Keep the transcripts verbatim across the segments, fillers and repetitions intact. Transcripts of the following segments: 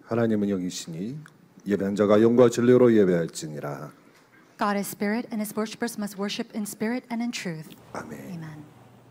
하나님은 영이시니 예배한 자가 영과 진리로 예배할지니라. God is spirit, and his worshippers must worship in spirit and in truth. 아멘. Amen.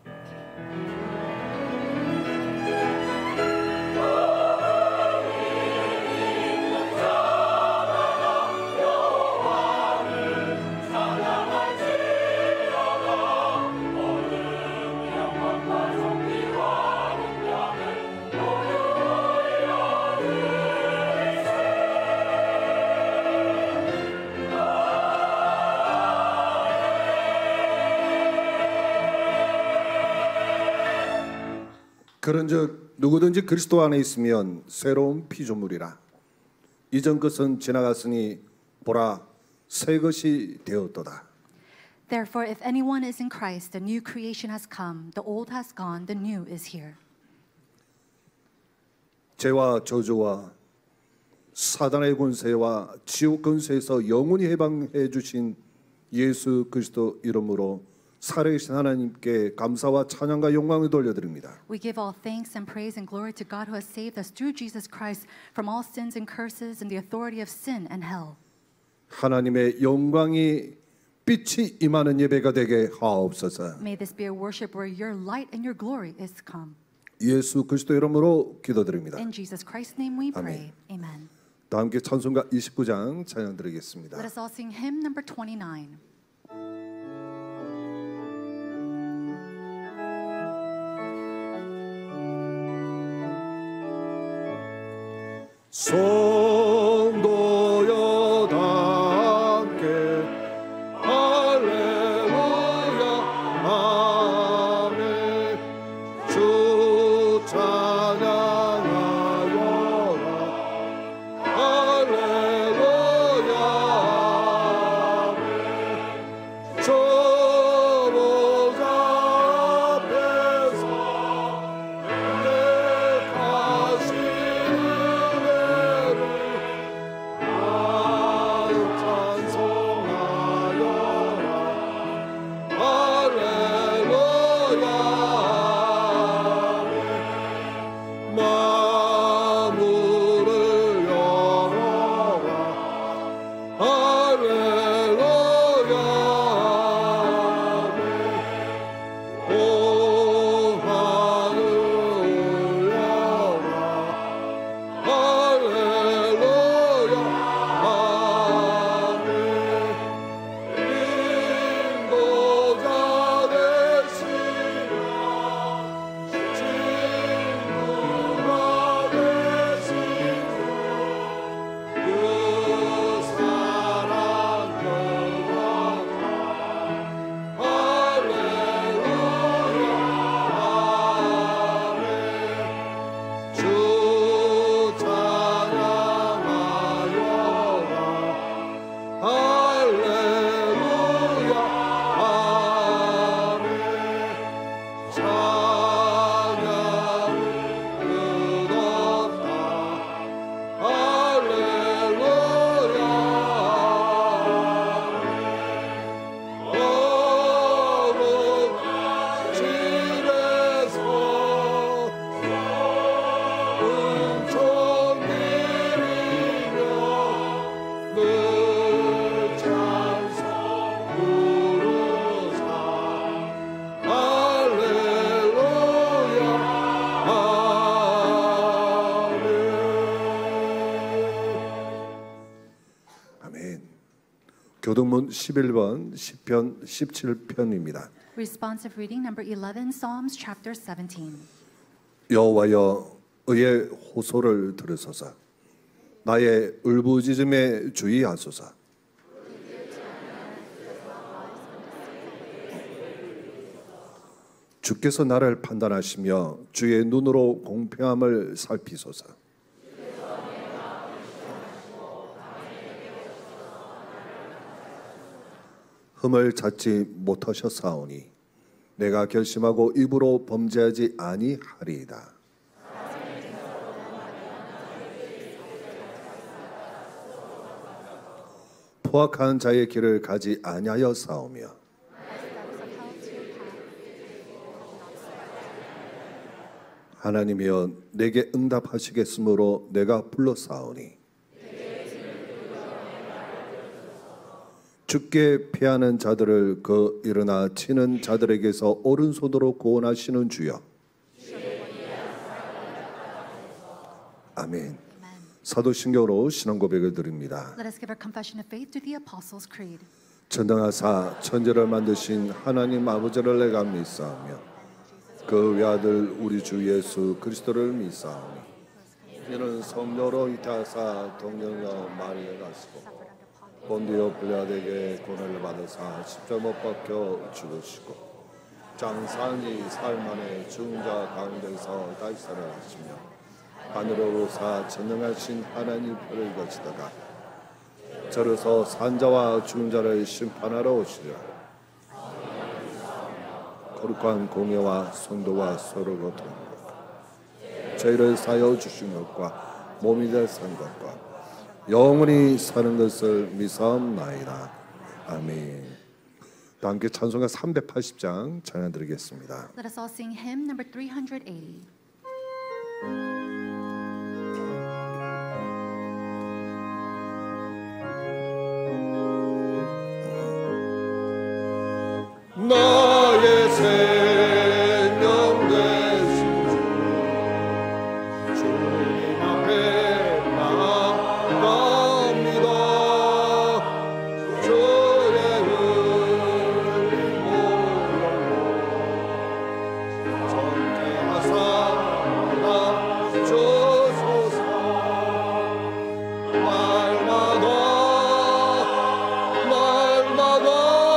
그런즉 누구든지 그리스도 안에 있으면 새로운 피조물이라. 이전 것은 지나갔으니 보라 새 것이 되었도다. Therefore, if anyone is in Christ, the new creation has come. The old has gone, the new is here. 죄와 저주와 사단의 권세와 지옥 권세에서 영원히 해방해 주신 예수 그리스도 이름으로 살아계신 하나님께 감사와 찬양과 영광을 돌려드립니다. We give all thanks and praise and glory to God who has saved us through Jesus Christ from all sins and curses and the authority of sin and hell. 하나님의 영광이 빛이 임하는 예배가 되게 하옵소서. May this be a worship where your light and your glory is come. 예수 그리스도 이름으로 기도드립니다. In Jesus Christ's name we pray. Amen. 다 함께 찬송가 이십구 장 찬양 드리겠습니다. Let us all sing hymn number twenty-nine. 성도여 다 함께 할렐루야 아멘. 주 찬양하여라 할렐루야 아멘. 저 보좌 앞에서 내 가시 교동문 십일 번 시편 십칠 편입니다. Responsive reading number eleven, Psalms chapter seventeen. 여호와여 의의 호소를 들으소서. 나의 울부짖음에 주의하소서. 주께서 나를 판단하시며 주의 눈으로 공평함을 살피소서. 흠을 찾지 못하셨사오니 내가 결심하고 입으로 범죄하지 아니하리이다. 포악한 자의 길을 가지 아니하였사오며 하나님이여 내게 응답하시겠으므로 내가 불러싸우니 주께 피하는 자들을 그 일어나 치는 자들에게서 오른손으로 구원하시는 주여. 아멘. 사도신경으로 신앙 고백을 드립니다. Let us give our confession of faith through the Apostles' Creed. 전능하사 천지를 만드신 하나님 아버지를 내가 믿사오며 그 외아들 우리 주 예수 그리스도를 믿사오니 이는 성령으로 잉태하사 동정녀 마리아 가시고 본디오 빌라에게 고난을 받으사 십자가 못 박혀 죽으시고 장사니 사흘 만에 죽은 자 가운데서 다시 살아나시며 하늘로 오르사 전능하신 하나님 편을 거치다가 저로서 산자와 죽은 자를 심판하러 오시리라. 거룩한 공예와 성도와 서로 거듭는 것 저희를 사여 주신 것과 몸이 되신 것과 영원히 사는 것을 믿사옵나이다. 아멘. 다 함께 찬송가 삼백팔십 장 찬양 드리겠습니다. Let us all sing hymn number three eighty. 나의 생명 되신 주 주님 앞에 나아갑니다. 주의 흘린 모욕 전개하사 주소서. 날마다 날마다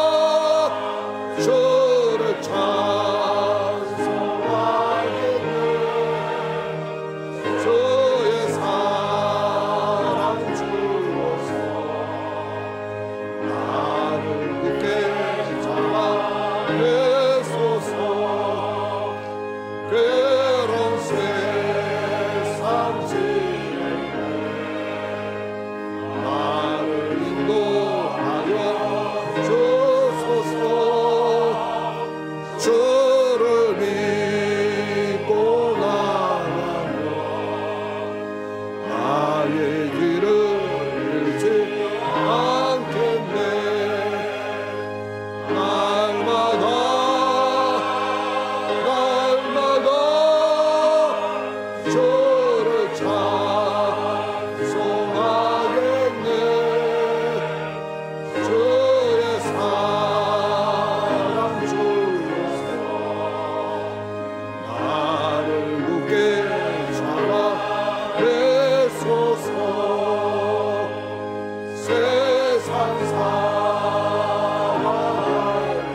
주를 찬송하겠네. 주의 사랑 주어서 나를 굳게 잡아 주소서. 괴로운 세상 지내 나를 인도하여 주소서. 주를 믿고 나가며 나의 길을 잃지 않겠네. 날마다 날마다 주를 찬송하겠네. 주의 사랑 주소서. 나를 굳게 잡아 주소서. 세상 사랑하네.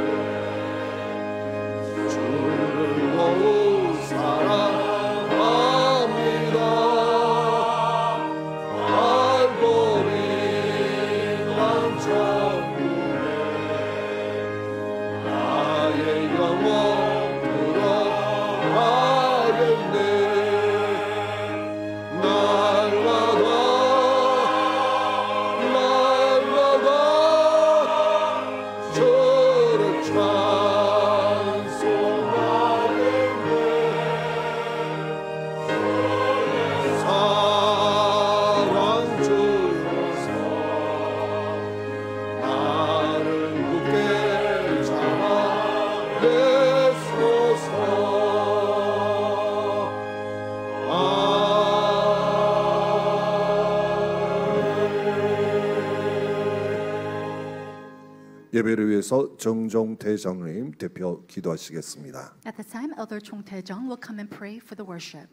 주를 너무 사랑합니다. 알고 있는 천국에 나의 영혼 들어가겠네. 날마다 날마다 주를 찬송하겠네. 사랑 주소서. 나를 굳게 잡아 주소서. 예배를 위해서 정종태 장로님 대표 기도하시겠습니다. At this time, Elder Chung Tae-jung will come and pray for the worship.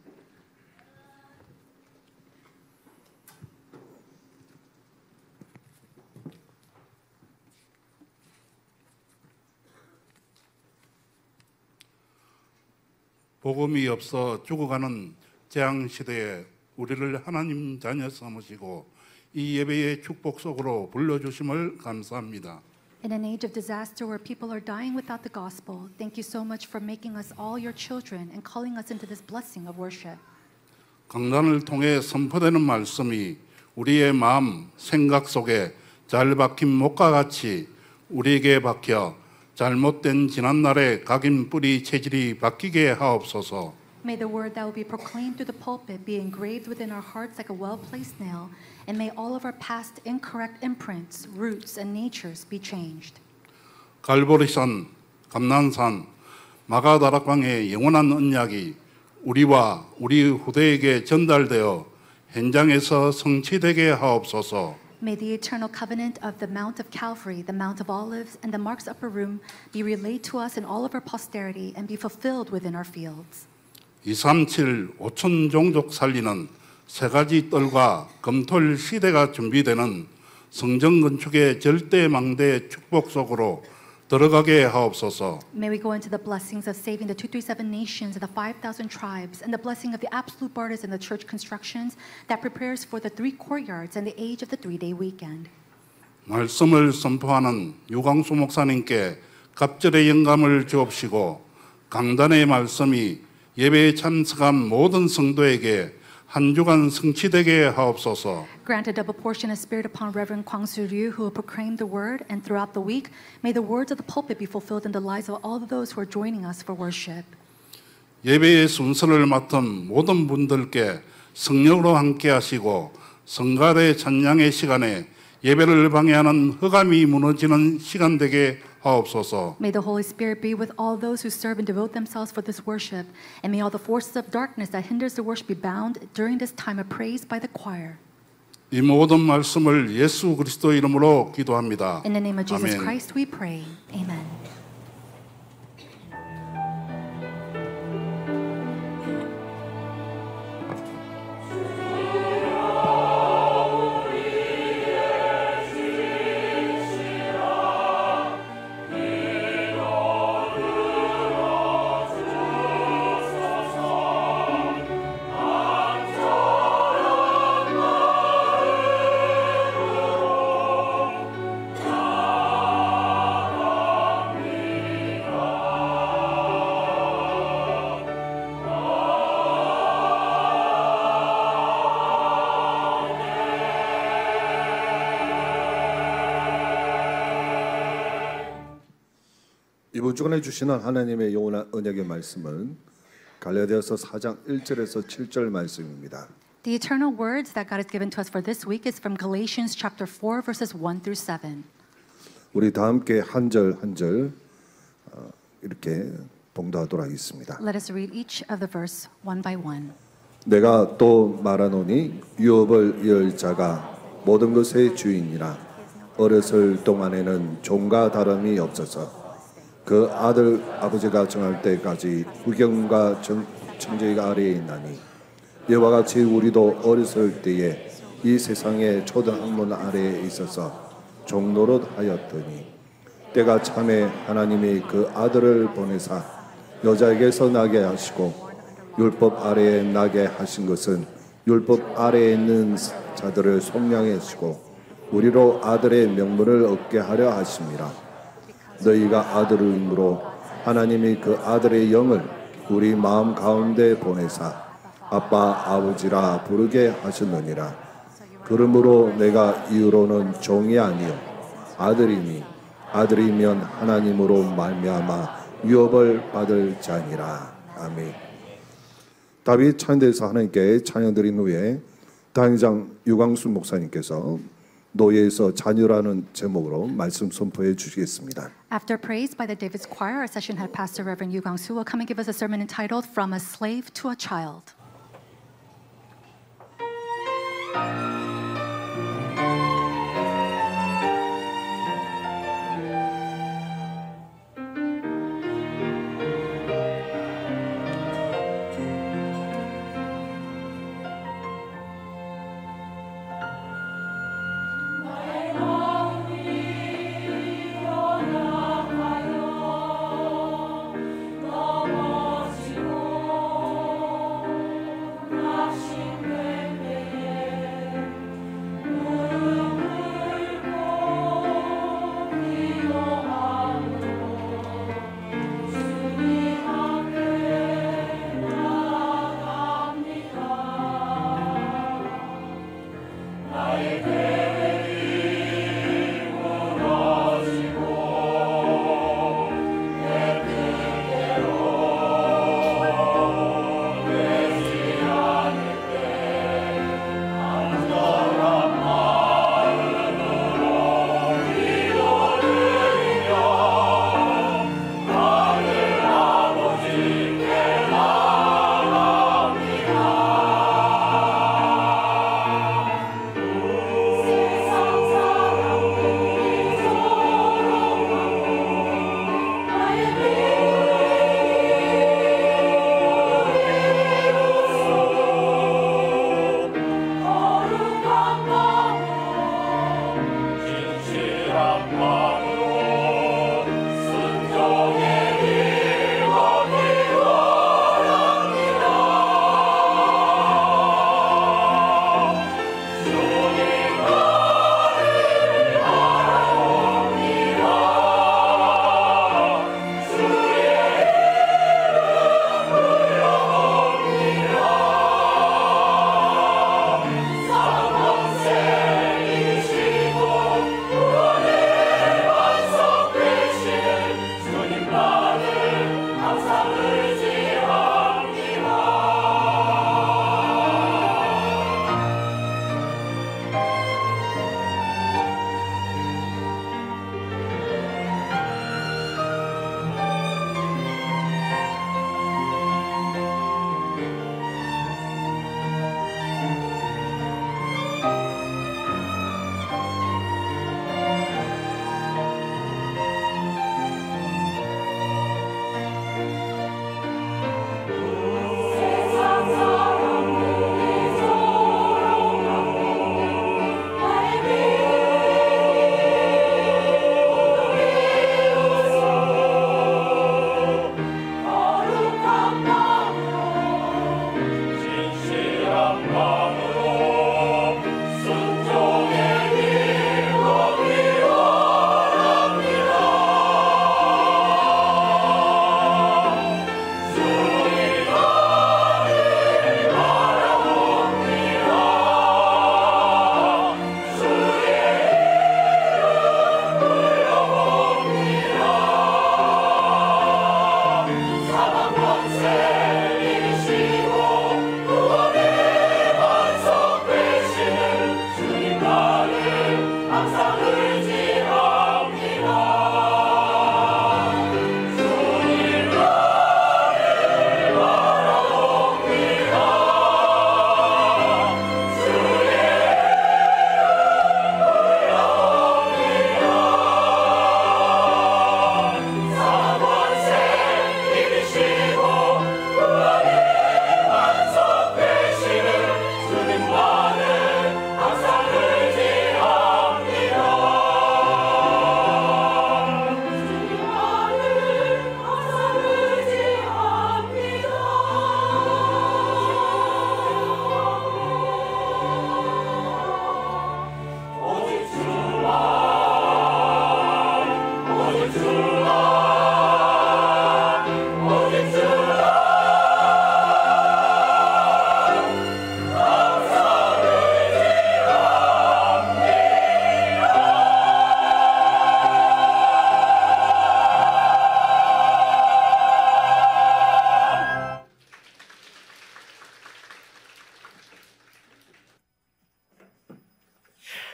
복음이 없어 죽어가는 재앙 시대에 우리를 하나님 자녀 삼으시고 이 예배의 축복 속으로 불러주심을 감사합니다. In an age of disaster where people are dying without the gospel, thank you so much for making us all your children and calling us into this blessing of worship. 강단을 통해 선포되는 말씀이 우리의 마음, 생각 속에 잘 박힌 목과 같이 우리에게 박혀 잘못된 지난날의 각인 뿌리 체질이 바뀌게 하옵소서. May the word that will be proclaimed through the pulpit be engraved within our hearts like a well-placed nail, and may all of our past incorrect imprints, roots, and natures be changed. 갈보리산, 감난산, 마가다락방의 영원한 언약이 우리와 우리 후대에게 전달되어 현장에서 성취되게 하옵소서. May the eternal covenant of the Mount of Calvary, the Mount of Olives, and the Mark's upper room be relayed to us in all of our posterity and be fulfilled within our fields. 이삼칠 오천 종족 살리는 세 가지 뜰과 검토일 시대가 준비되는 성전 건축의 절대망대 축복 속으로 들어가게 하옵소서. May we go into the blessings of saving the two hundred thirty-seven nations and the five thousand tribes, and the blessing of the absolute borders and the church constructions that prepares for the three courtyards and the age of the three-day weekend. 말씀을 선포하는 유광수 목사님께 갑절의 영감을 주옵시고 강단의 말씀이 예배에 참석한 모든 성도에게 한 주간 성취되게 하옵소서. Grant a double portion of spirit upon Reverend Kwang Soo-ryu, who will proclaim the word, and throughout the week, may the words of the pulpit be fulfilled in the lives of all of those who are joining us for worship. 예배의 순서를 맡은 모든 분들께 성령으로 함께 하시고 성가대 찬양의 시간에 예배를 방해하는 허감이 무너지는 시간 되게 하옵소서. May the Holy Spirit be with all those who serve and devote themselves for this worship, and may all the forces of darkness that hinders the worship be bound during this time of praise by the choir. 이 모든 말씀을 예수 그리스도 이름으로 기도합니다. In the name of Jesus 아멘. Christ we pray. Amen. 이번 주간에 주시는 하나님의 영원한 언약의 말씀은 갈라디아서 사 장 일 절에서 칠 절 말씀입니다. The eternal words that God has given to us for this week is from Galatians chapter four verses one through seven. 우리 다 함께 한 절 한 절 이렇게 봉독하도록 하겠습니다. Let us read each of the verse one by one. 내가 또 말하노니 유업을 이을 자가 모든 것의 주인이라 어렸을 동안에는 종과 다름이 없어서 그 아들 아버지가 정할 때까지 후경과 청지기 아래에 있나니 이와 같이 우리도 어렸을 때에 이 세상의 초등학문 아래에 있어서 종노릇 하였더니 때가 참에 하나님이 그 아들을 보내사 여자에게서 나게 하시고 율법 아래에 나게 하신 것은 율법 아래에 있는 자들을 속량해 주시고 우리로 아들의 명분을 얻게 하려 하심이라. 너희가 아들임으로 하나님이 그 아들의 영을 우리 마음 가운데 보내사 아빠 아버지라 부르게 하셨느니라. 그러므로 내가 이후로는 종이 아니요 아들이니 아들이면 하나님으로 말미암아 유업을 받을 자니라. 아멘. 다윗 찬양대에서 하나님께 찬양드린 후에 당장 유광수 목사님께서 노예에서 자녀라는 제목으로 말씀 선포해 주시겠습니다. After praise by the David's choir, our session head pastor Reverend Yu Gang-soo will come and give us a sermon entitled From a Slave to a Child.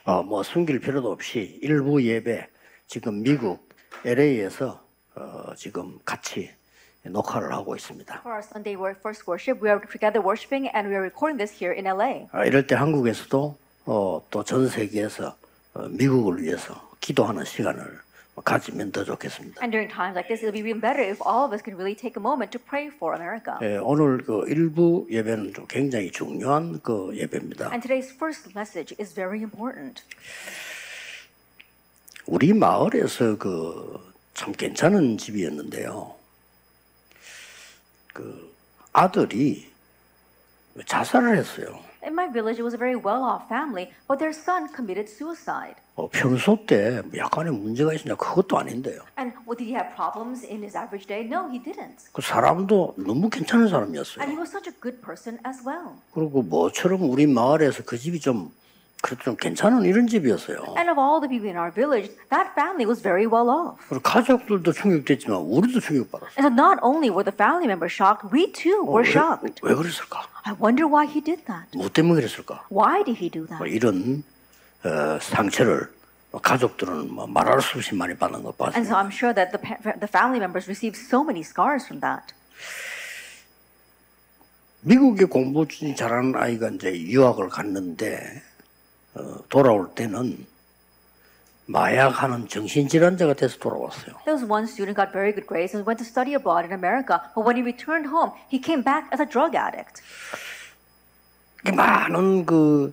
어, 뭐 숨길 필요도 없이 일부 예배 지금 미국 엘에이에서 어, 지금 같이 녹화를 하고 있습니다. For our Sunday wor- first worship, we are together worshiping and we are recording this here in 엘에이. 아, 이럴 때 한국에서도 어, 또 전 세계에서 어, 미국을 위해서 기도하는 시간을 가지면 더 좋겠습니다. And during times like this, it'll be even better if all of us can really take a moment to pray for America. 예, 오늘 그 일부 예배는 좀 굉장히 중요한 그 예배입니다. And today's first message is very important. 우리 마을에서 그 참 괜찮은 집이었는데요. 그 아들이 자살을 했어요. In my village, it was a very well-off family, but their son committed suicide. 어, 평소 때 약간의 문제가 있었냐 그것도 아닌데요. And well, did he have problems in his average day? No, he didn't. 그 사람도 너무 괜찮은 And he 사람이었어요. was such a good person as well. 그리고 뭐처럼 우리 마을에서 그 집이 좀 그래도 좀 괜찮은 이런 집이었어요. And of all the people in our village, that family was very well off. 그리고 가족들도 충격됐지만 우리도 충격받았어요. And so not only were the family members shocked, we too 어, were 왜, shocked. 왜 그랬을까? I wonder why he did that. 뭐 때문에 그랬을까? Why did he do 뭐 that? 이런 어, 상처를 가족들은 뭐 말할 수 없이 많이 받는 것 And so 봤어요. I'm sure that the pa- the family members received so many scars from that. 미국에 공부 잘하는 아이가 이제 유학을 갔는데 어, 돌아올 때는 마약하는 정신질환자가 돼서 돌아왔어요. There was one student who got very good grades and went to study abroad in America, but when he returned home, he came back as a drug addict. 많은 그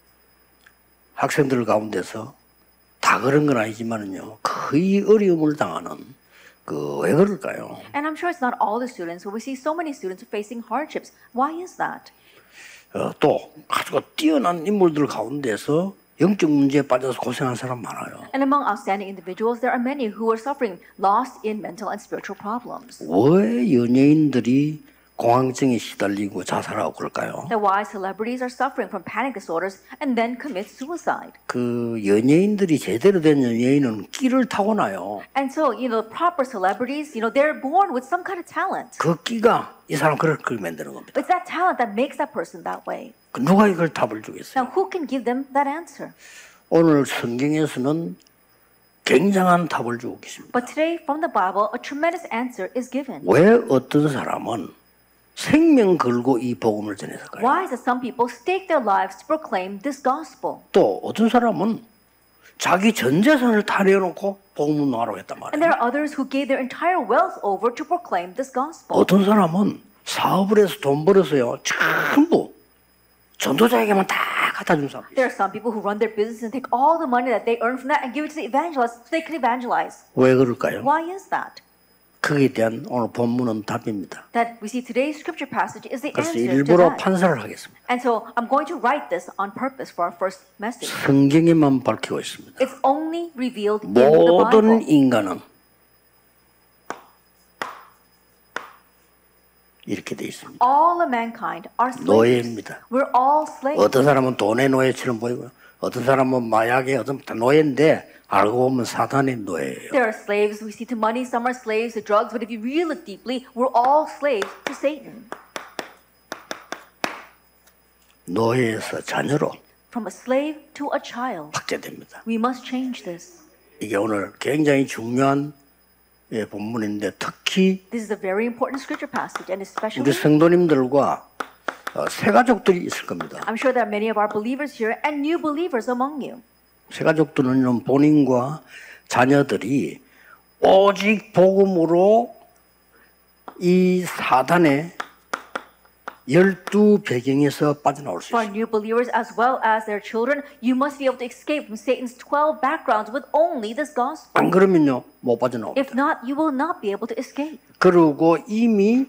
학생들 가운데서 다 그런 건 아니지만은요, 거의 어려움을 당하는 그 왜 그럴까요? And I'm sure it's not all the students, but we see so many students facing hardships. Why is that? 어, 또 아주 뛰어난 인물들 가운데서 영적 문제에 빠져서 고생하는 사람 많아요. And among outstanding individuals, there are many who are suffering lost in mental and spiritual problems. 왜 연예인들이 공황증에 시달리고 자살하고 그럴까요? That why celebrities are suffering from panic disorders and then commit suicide. 그 연예인들이 제대로 된 연예인은 끼를 타고나요. And so, you know, proper celebrities, you know, they're born with some kind of talent. 그 끼가 이 사람 그렇게 만드는 겁니다. It's that talent that makes that person that way. 그 누가 이걸 답을 주겠어요? Now, who can give them that answer? 오늘 성경에서는 굉장한 답을 주고 계십니다. But today, from the Bible, a tremendous answer is given. 왜 어떤 사람은 생명 걸고 이 복음을 전했을까요? Why is it some people stake their lives to proclaim this gospel? 또 어떤 사람은 자기 전 재산을 다 내어놓고 복음 운동하라고 했단 And there 말이에요. are others who gave their entire wealth over to proclaim this gospel. 어떤 사람은 사업을 해서 돈 벌어서요 전부 전도자에게만 다 갖다 준 사람이 There 있어요. are some people who run their business and take all the money that they earn from that and give it to the evangelists so they can evangelize. 왜 그럴까요? Why is that? 거기에 대한 오늘 본문은 답입니다. That we see today's scripture passage is the 그래서 answer to 일부러 that. 판사를 하겠습니다. And so I'm going to write this on purpose for our first message. 성경에만 밝히고 있습니다. It's only revealed in the 모든 Bible. 인간은 이렇게 돼 있습니다. All of mankind are slaves. 노예입니다. We're all slaves. 어떤 사람은 돈의 노예처럼 보이고요. 어떤 사람은 마약의 어떤 다 노예인데 알고 보면 사단의 노예예요. There are slaves we see to money, some are slaves to drugs, but if you really look deeply, we're all slaves to Satan. 노예에서 자녀로 From a slave to a child. 확대됩니다. We must change this. 이게 오늘 굉장히 중요한 예, 본문인데 특히 This is a very important scripture passage, and especially 우리 성도님들과 어, 새 가족들이 있을 겁니다. I'm sure there are many of our believers here and new believers among you. 새 가족들은 본인과 자녀들이 오직 복음으로 이 사단의 열두 배경에서 빠져나올 수 For 있습니다. new believers as well as their children, you must be able to escape from Satan's twelve backgrounds with only this gospel. 안 그러면요 못 빠져나옵니다. If not, you will not be able to escape. 그리고 이미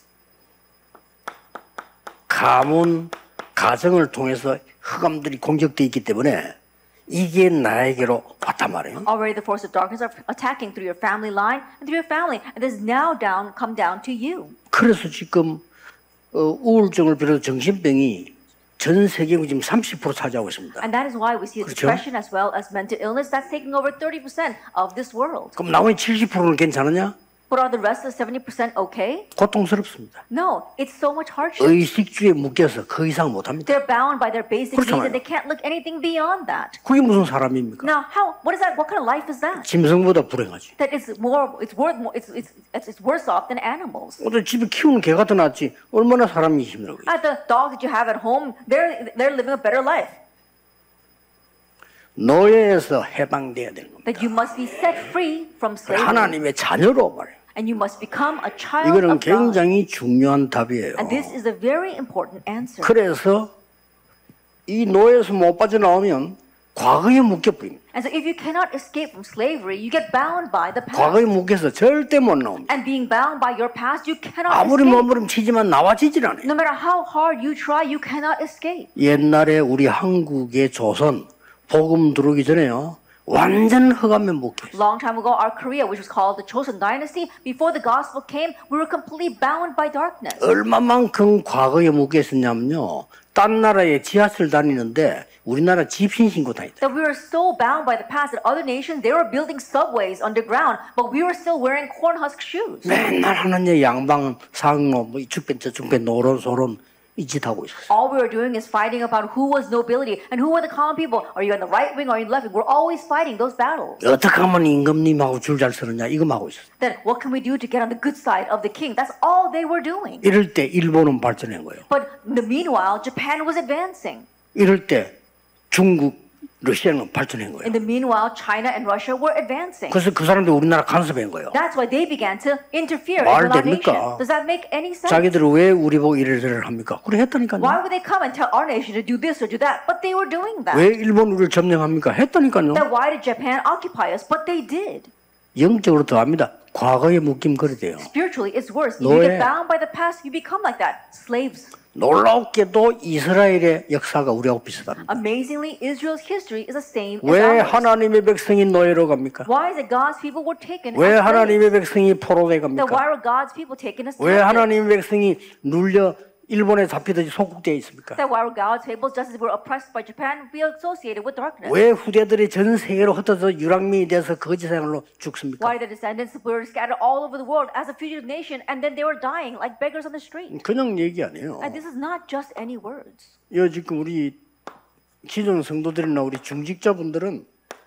가문 가정을 통해서 흑암들이 공격되어 있기 때문에 이게 나에게로 왔단 말이에요. Already the force of darkness are attacking through your family line and through your family, and this now down come down to you. 그래서 지금 어, 우울증을 비롯해 정신병이 전 세계 지금 삼십 퍼센트 차지하고 있습니다. And that is why we see 그렇죠? depression as well as mental illness that's taking over thirty percent of this world. 그럼 나머지 칠십 퍼센트는 괜찮으냐? But are the rest of seventy percent okay? 고통스럽습니다. No, it's so much hardship. 의식주에 묶여서 그 이상 못합니다. They're bound by their basic needs 그렇잖아요. and they can't look anything beyond that. 그게 무슨 사람입니까? Now, how? What is that? What kind of life is that? 짐승보다 불행하지. That is more. It's worth more. It's it's it's, it's worse off than animals. 어떤 집에 키우는 개가 더 낫지. 얼마나 사람이 힘들어요. Uh, the dogs that you have at home, they're they're living a better life. 노예에서 해방돼야 되는 겁니다. That you must be set free from slavery. 하나님의 자녀로 말해요. And you must become a child 이거는 of God. 굉장히 중요한 답이에요. And this is a very important answer. 그래서 이 노예에서 못 빠져나오면 과거에 묶여버립니다. And so if you cannot escape from slavery, you get bound by the past. 과거에 묶여서 절대 못 나옵니다. And being bound by your past, you cannot 아무리 escape. 몸부림치지만 나와지질 않아요. No matter how hard you try, you cannot escape. 옛날에 우리 한국의 조선 복음 들어오기 전에요. 완전 흑암에 묶여 있어요. Long time ago, our Korea, which was called the Chosun Dynasty, before the gospel came, we were completely bound by darkness. 얼마만큼 과거에 묶여 있었냐면요. 딴 나라에 지하철 다니는데 우리나라 집신 신고 다녔다. That we were so bound by the past that other nations, they were building subways underground, but we were still wearing corn husk shoes. 맨날 하는 일 양방 상어 뭐 이축배 저축배 노론 소론 이 짓 하고 있었어요. All we were doing is fighting about who was nobility and who were the common people. Are you on the right wing or in the left wing? We're always fighting those battles. 어떻게 하면 임금님하고 줄 잘 서느냐 이거 하고 있었어요. Then what can we do to get on the good side of the king? That's all they were doing. 이럴 때 일본은 발전한 거예요. But in the meanwhile, Japan was advancing. 이럴 때 중국, 러시아는 발전한 거예요. In the meanwhile, China and Russia were advancing. 그래서 그 사람들 우리나라 간섭한 거예요. That's why they began to interfere 말 in our 됩니까? nation. Does that make any sense? 자기들은 왜 우리 보고 이래저래 합니까? 그래 했다니까요. Why would they come and tell our nation to do this or do that? But they were doing that. 왜 일본 우리를 점령합니까? 했다니까요. Then why did Japan occupy us? But they did. 영적으로 더 합니다. 과거에 묶임 그래 돼요. Spiritually, it's worse. If you 노예. get bound by the past, you become like that. Slaves. 놀랍게도 이스라엘의 역사가 우리하고 비슷합니다. Amazingly, Israel's history is the same as 왜 ours. 하나님의 백성이 노예로 갑니까? Why is it God's people were taken 왜 as slaves? 하나님의 백성이 포로돼 Then why 갑니까? were God's people taken as 왜 slaves? 하나님의 백성이 눌려 일본에 잡히듯이 속국되어 있습니까? Then why were God's people, just as they were oppressed by Japan, be associated with darkness? 왜 후대들이 전 세계로 흩어져 유랑민이 돼서 거지 생활로 죽습니까? Why the descendants were scattered all over the world as a fugitive nation, and then they were dying like beggars on the street? 그냥 얘기 아니에요. And this is not just any words. 이 지금 우리 기존 성도들이나 우리 중직자분들은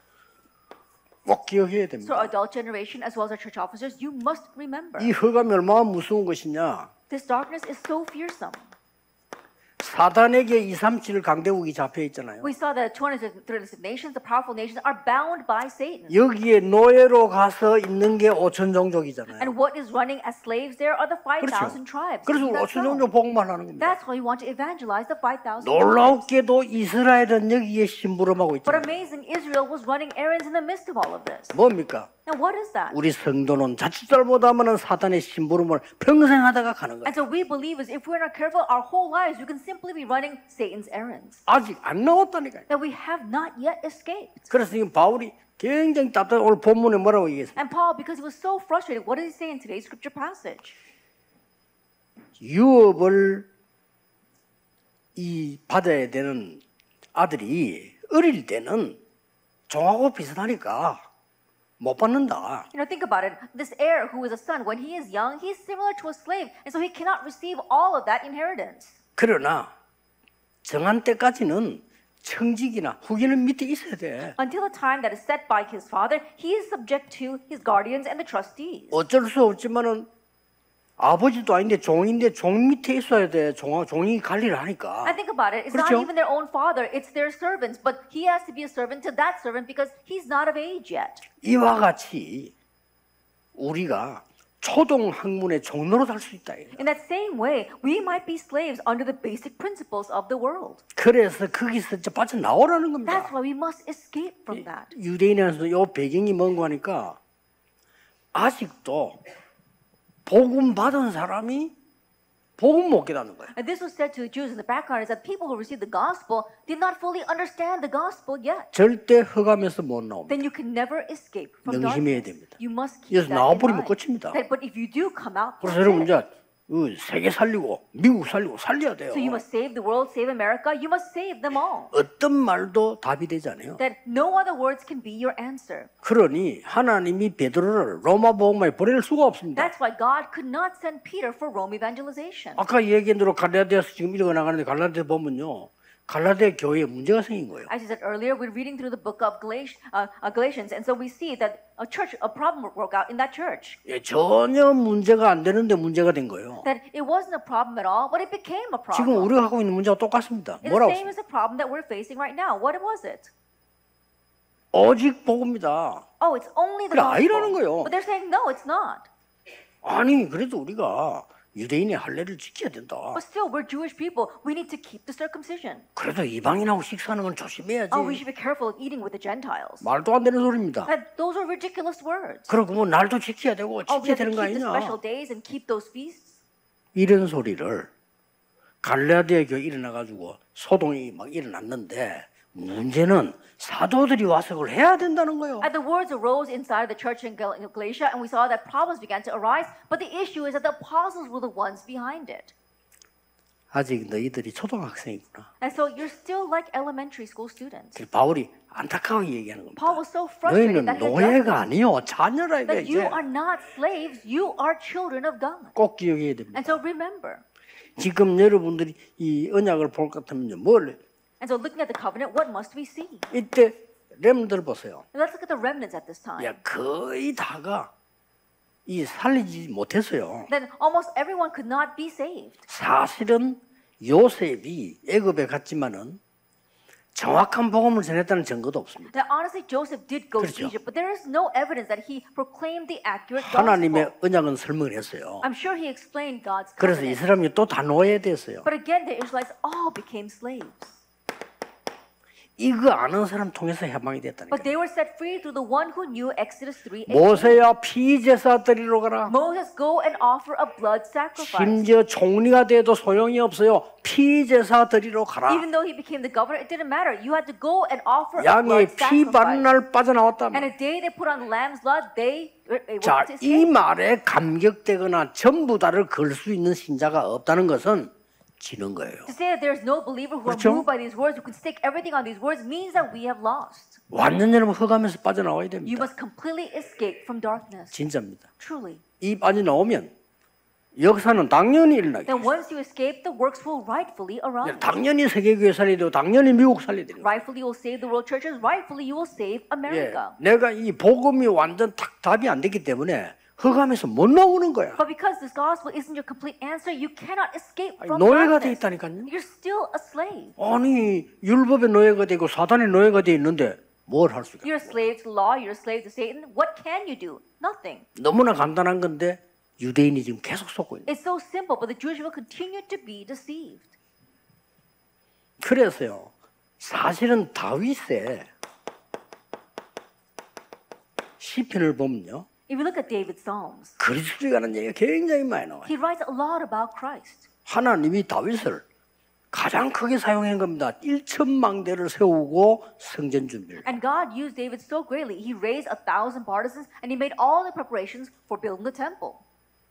꼭 기억해야 So 됩니다. adult generation as well as our church officers, you must remember. 이 흑암이 얼마나 무서운 것이냐? This darkness is so fearsome. 사단에게 이삼칠 강대국이 잡혀 있잖아요. We saw that two hundred thirty-six nations, the powerful nations, are bound by Satan. 여기에 노예로 가서 있는 게 오천 종족이잖아요. And what is running as slaves there are the five thousand tribes. 그래서 Isn't that 오천 so? 종족 복음만 하는 겁니다. That's why we want to evangelize the five thousand tribes. 놀랍게도 이스라엘은 여기에 심부름하고 But 있잖아요. amazing, Israel was running errands in the midst of all of this. 뭡니까? Now what is that? 우리 성도는 자칫 잘못하면 사단의 심부름을 평생 하다가 가는 거예요. And so we believers, if we're not careful, our whole lives we can simply be running Satan's errands. 아직 안 나왔다니까요. That we have not yet escaped. 그래서 지금 바울이 굉장히 답답해. 오늘 본문에 뭐라고 얘기했어요? And Paul, because he was so frustrated, what did he say in today's scripture passage? 유업을 이 받아야 되는 아들이 어릴 때는 종하고 비슷하니까 못 받는다. You know, think about it. This heir who is a son, when he is young, he's similar to a slave. And so he cannot receive all of that inheritance. 그러나 정한 때까지는 청직이나 후계는 밑에 있어야 돼. Until the time that is set by his father, he is subject to his guardians and the trustees. 어쩔 수 없지만은 아버지도 아닌데 종인데 종 밑에 있어야 돼. 종, 종이 관리를 하니까. And think about it. It's 그렇죠? not even their own father. It's their servants. But he has to be a servant to that servant because he's not of age yet. 이와 같이 우리가 초동 학문의 종로로 살 수 있다. In that same way, we might be slaves under the basic principles of the world. 그래서 거기서 이제 빠져나오라는 겁니다. That's why we must escape from that. 유대인에서 이 배경이 뭔가 하니까 아직도 복음 받은 사람이 복음 못 깨닫는 거예요. And this was said to the Jews in the background is that people who received the gospel did not fully understand the gospel yet. 절대 흑암에서 못 나옵니다. Then you can never escape from 명심해야 darkness. 됩니다. You must keep 여기서 that in 나와버리면 mind. 끝입니다. That, but if you do come out, 그래서 that's 여러분 it. 이제 세계 살리고 미국 살리고 살려야 돼요. So you must save the world, save America. You must save them all. 어떤 말도 답이 되지 않아요. That no other words can be your answer. 그러니 하나님이 베드로를 로마 복음화에 보낼 수가 없습니다. That's why God could not send Peter for Rome evangelization. 아까 얘기한 대로 갈라디아서 지금 읽어 나가는데 갈라디아 보면요. 갈라디아 교회에 문제가 생긴 거예요. As I said earlier, we're reading through the book of Galatians, uh, uh, Galatians, and so we see that a church, a problem broke out in that church. 예, 전혀 문제가 안 되는데 문제가 된 거예요. That it wasn't a problem at all, but it became a 지금 problem. 우리가 하고 있는 문제가 똑같습니다. It's the 뭐라고? same as the problem that we're facing right now. What was it? 오직 복음이다. Oh, it's only the 그래, 아니라는 거예요. gospel. But they're saying no, it's not. 아니 그래도 우리가 유대인의 할례를 지켜야 된다. But still, we're Jewish people. We need to keep the circumcision. 그래도 이방인하고 식사하는 건 조심해야지. Oh, we should be careful of eating with the Gentiles. 말도 안 되는 소리입니다. That, those are ridiculous words. 그러고 뭐 날도 지켜야 되고 Oh, 지켜야 we have to 되는 거 keep the special 아니냐. days and keep those feasts. 이런 소리를 갈라디아 교회 일어나 가지고 소동이 막 일어났는데 문제는 사도들이 와서 그걸 해야 된다는 거예요. And the words arose inside the church in Gal- Galatia, and we saw that problems began to arise. But the issue is that the apostles were the ones behind it. 아직 너희들이 초등학생이구나. And so you're still like elementary school students. 그래서 바울이 안타까워 얘기하는 겁니다. Paul was so frustrated 너희는 that he 노예가 addressed 아니요 자녀라 이거 that you 이제 are not slaves, you are children of God. 꼭 기억해야 됩니다. And so remember. 지금 여러분들이 이 언약을 볼 것 같으면요 뭘 And so looking at the covenant, what must we see? 이때 렘들 보세요. Let's look at the remnants at this time. 야 거의 다가 이 살리지 못했어요. Then almost everyone could not be saved. 사실은 요셉이 애굽에 갔지만은 정확한 복음을 전했다는 증거도 없습니다. Now, honestly, Joseph did go 그렇죠. to Egypt, but there is no evidence that he proclaimed the accurate gospel. 하나님의 언약은 설명을 했어요. I'm sure he explained God's 그래서 이 covenant. 사람이 또 다 노예됐어요. But again, the Israelites all became slaves. 이거 아는 사람 통해서 해방이 됐다는 But 거예요. they were set free through the one who knew Exodus three eighteen. 모세야 피제사 드리러 가라. Moses, go and offer a blood sacrifice. 심지어 총리가 돼도 소용이 없어요. 피제사 드리러 가라. Even though he became the governor, it didn't matter. You had to go and offer a 양의 blood 피 바른 sacrifice. 날 빠져나왔다면. And a day they put on lamb's blood, they were able 자, to 이 escape. 말에 감격되거나 전부 다를 걸 수 있는 신자가 없다는 것은 지는 거예요. To say that there's no believer who are 그렇죠? moved by these words, who can stake everything on these words, means that we have lost. 완전 여러분 흑암에서 빠져나와야 You 됩니다. must completely escape from darkness. 진짜입니다. Truly. 이 빠져나오면 역사는 당연히 일어나게 Then 돼요. once you escape, the works will rightfully arise. 당연히 세계교회 살려야 되고 당연히 미국 살려야 돼요. Rightfully you will save the world churches. Rightfully you will save 예, America. 내가 이 복음이 완전 딱 답이 안 됐기 때문에 흑암에서 못 나오는 거야. But because this gospel isn't your complete answer, you cannot escape 아니, from 노예가 돼 darkness. 있다니까요. You're still a slave. 아니 율법의 노예가 되고 사단의 노예가 돼 있는데 뭘 할 수가? You're a slave to law. You're a slave to Satan. What can you do? Nothing. 너무나 간단한 건데 유대인이 지금 계속 속고 있는. It's so simple, but the Jewish people continue to be deceived. 그래서요. 사실은 다윗의 시편을 보면요. If you look at David's Psalms, 그리스도라는 얘기가 굉장히 많이 나와요. he writes a lot about Christ. 하나님이 다윗을 가장 크게 사용한 겁니다. 일천만 대를 세우고 성전 준비를. And God used David so greatly. He raised a thousand partisans and he made all the preparations for building the temple.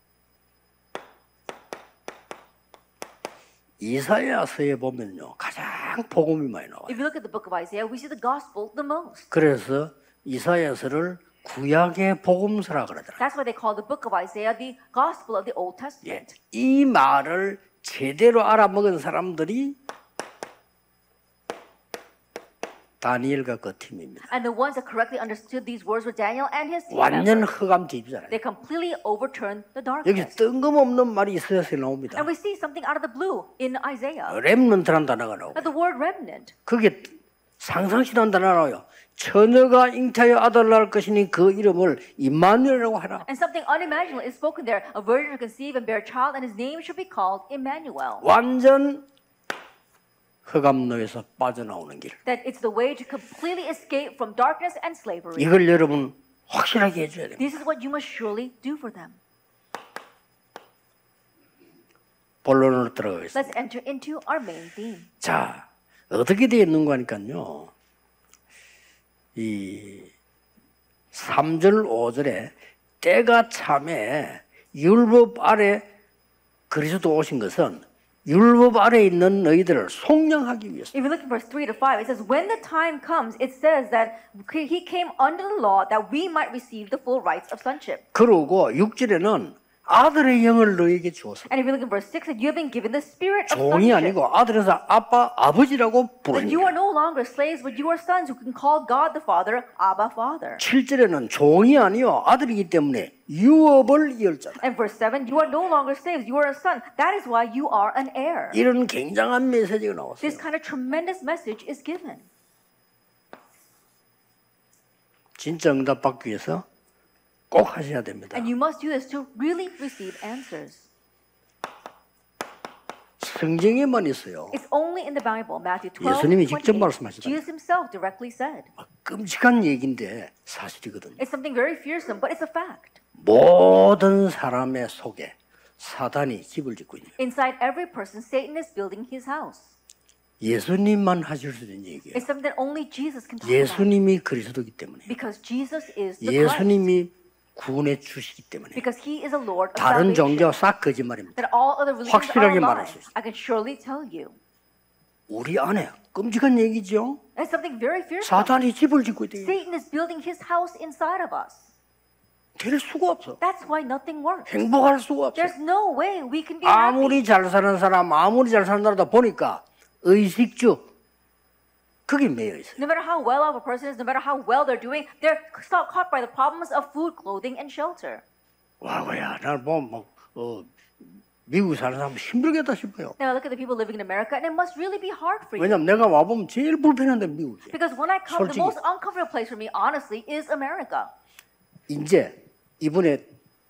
이사야서에 보면요. 가장 복음이 많이 나와요. If you look at the book of Isaiah, we see the gospel the most. 그래서 이사야서를 구약의 복음서라 그러더라. That's why they call the book of Isaiah the gospel of the Old 예, Testament. 이 말을 제대로 알아먹은 사람들이 다니엘과 그 팀입니다. And the ones that correctly understood these words were Daniel and his team 완전 members. 흑암 뒤잖아요. They completely overturned the 여기 darkness. 뜬금없는 말이 이사야서에 나옵니다. And we see something out of the blue in Isaiah. 렘넌트란 단어가 나오고 That the word remnant. 그게 상상치도 않는 단어가 나와요. 처녀가 잉태하여 아들을 낳을 것이니 그 이름을 임마누엘이라고 하라. And something unimaginable is spoken there. A virgin will conceive and bear a child, and his name should be called Emmanuel. 완전 흑암노에서 빠져나오는 길. That it's the way to completely escape from darkness and slavery. 이걸 여러분 확실하게 해줘야 됩니다. This is what you must surely do for them. 본론으로 들어가겠습니다. Let's enter into our main theme. 자, 어떻게 되어 있는가 하니까요. 이 삼 절 오 절에 때가 참에 율법 아래 그리스도 오신 것은 율법 아래에 있는 너희들을 속량하기 위해서. If you look at verse three to five, it says, when the time comes, it says that he came under the law that we might receive the full rights of sonship. 그러고 육 절에는 아들의 영을 너희에게 주었어. And if you look at verse six, you have been given the spirit of 종이 sonship. 아니고 아들에서 아빠, 아버지라고 That you are 부르니까. no longer slaves, but you are sons who can call God the Father, Abba Father. 칠 절에는 종이 아니요 아들이기 때문에 유업을 이을자다. And verse seven, you are no longer slaves, you are a son. That is why you are an heir. 이런 굉장한 메시지가 나왔어요. This kind of tremendous message is given. 진짜 응답 받기 위해서 꼭 하셔야 됩니다. And you must do this to really receive answers. 성경에만 있어요. It's only in the Bible, Matthew twelve, 예수님이 직접 twenty-eight. 말씀하시다. Jesus himself directly said. 끔찍한 얘기인데 사실이거든요. It's something very fearsome, but it's a fact. 모든 사람의 속에 사단이 집을 짓고 있는 거예요. Inside every person, Satan is building his house. 예수님만 하실 수 있는 얘기예요. It's something that only Jesus can talk about. 예수님이 그리스도이기 때문에. Because Jesus is the Christ. 예수님이 구원해 주시기 때문에. Because he is a Lord of 다른 salvation. 종교 싹 거짓말입니다. That all other religions 확실하게 are 말할 lies. 수 있어요. I can surely tell you. 우리 안에 끔찍한 얘기죠. It's something very fearsome. 사단이 집을 짓고 있대요. Satan is building his house inside of us. 될 수가 없어. That's why nothing works. 행복할 수가 없어. There's no way we can be happy. 아무리 잘 사는 사람, 아무리 잘 사는 사람다 보니까 의식주 그게 매여 있어요. No matter how well off a person is, no matter how well they're doing, they're caught by the problems of food, clothing, and shelter. 와야, 날 보면 막 어, 미국 사는 사람 힘들겠다 싶어요. Now look at the people living in America, and it must really be hard for you. 왜냐면 내가 와 보면 제일 불편한데 미국이. Because when I come, the 솔직히. most uncomfortable place for me, honestly, is America. 이제 이번에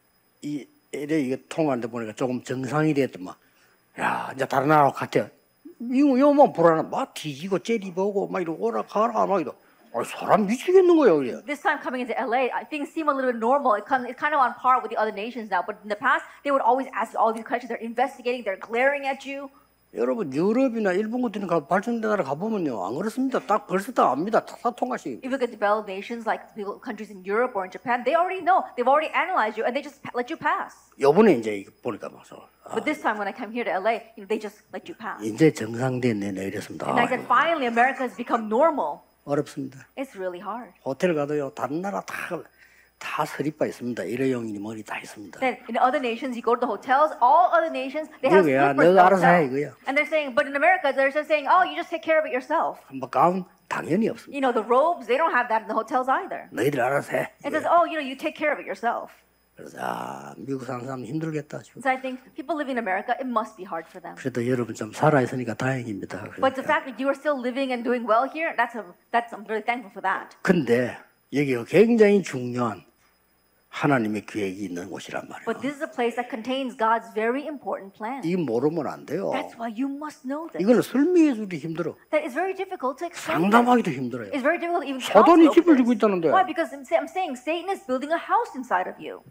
이 이래 이게 통화하는데 보니까 조금 정상이 됐더만. 야, 이제 다른 나라로 갔대. 미국 요만 불안해. 막 뒤지고 째리 보고 막 이러고 오라 가라 막 이러. 아, 사람 미치겠는 거예요, 그래. This time coming into L A, I- things seem a little bit normal. It comes, it's kind of on par with the other nations now. But in the past, they would always ask you all these questions. They're investigating. They're glaring at you. 여러분 유럽이나 일본 같은 가 발전된 나라 가보면요 안 그렇습니다. 딱 벌써 다 압니다. 다 통과시. If you look at developed nations like people- countries in Europe or in Japan, they already know. They've already analyzed you, and they just pa- let you pass. 요번에 이제 이거 보니까 막서 아, But this time, when I come here to L A, you know, they just let you pass. 이제 정상됐네 이랬습니다. And I said, finally, America has become normal. 어렵습니다. It's really hard. 호텔 가도요 다른 나라 다 다 서립바 있습니다. 일회용이니 뭐니 다 있습니다. Then in other nations, you go to the hotels. All other nations, they have 이거야, slippers 너가 알아서 해, themselves. 이거야. And they're saying, but in America, they're just saying, oh, you just take care of it yourself. 뭐 가운 당연히 없습니다. You know, the robes, they don't have that in the hotels either. 너희들 알아서 해. It says, oh, you know, you take care of it yourself. 그래서 아 미국 사는 사람 힘들겠다. So I think people living in America, it must be hard for them. 그래도 여러분 좀 살아 있으니까 다행입니다. But the fact that you are still living and doing well here, that's a, that's I'm really thankful for that. 근데 여기가 굉장히 중요한 하나님의 계획이 있는 곳이란 말이에요. But this is a place that contains God's very important plan. 이 모르면 안 돼요. That's why you must know this. 이거는 설명해주기 힘들어. That is very difficult to explain. this. 상담하기도 힘들어요. It's very difficult to even 사단이 counsel 집을 over 짓고 this. 있다는데. Why? Because I'm say- I'm saying Satan is building a house inside of you.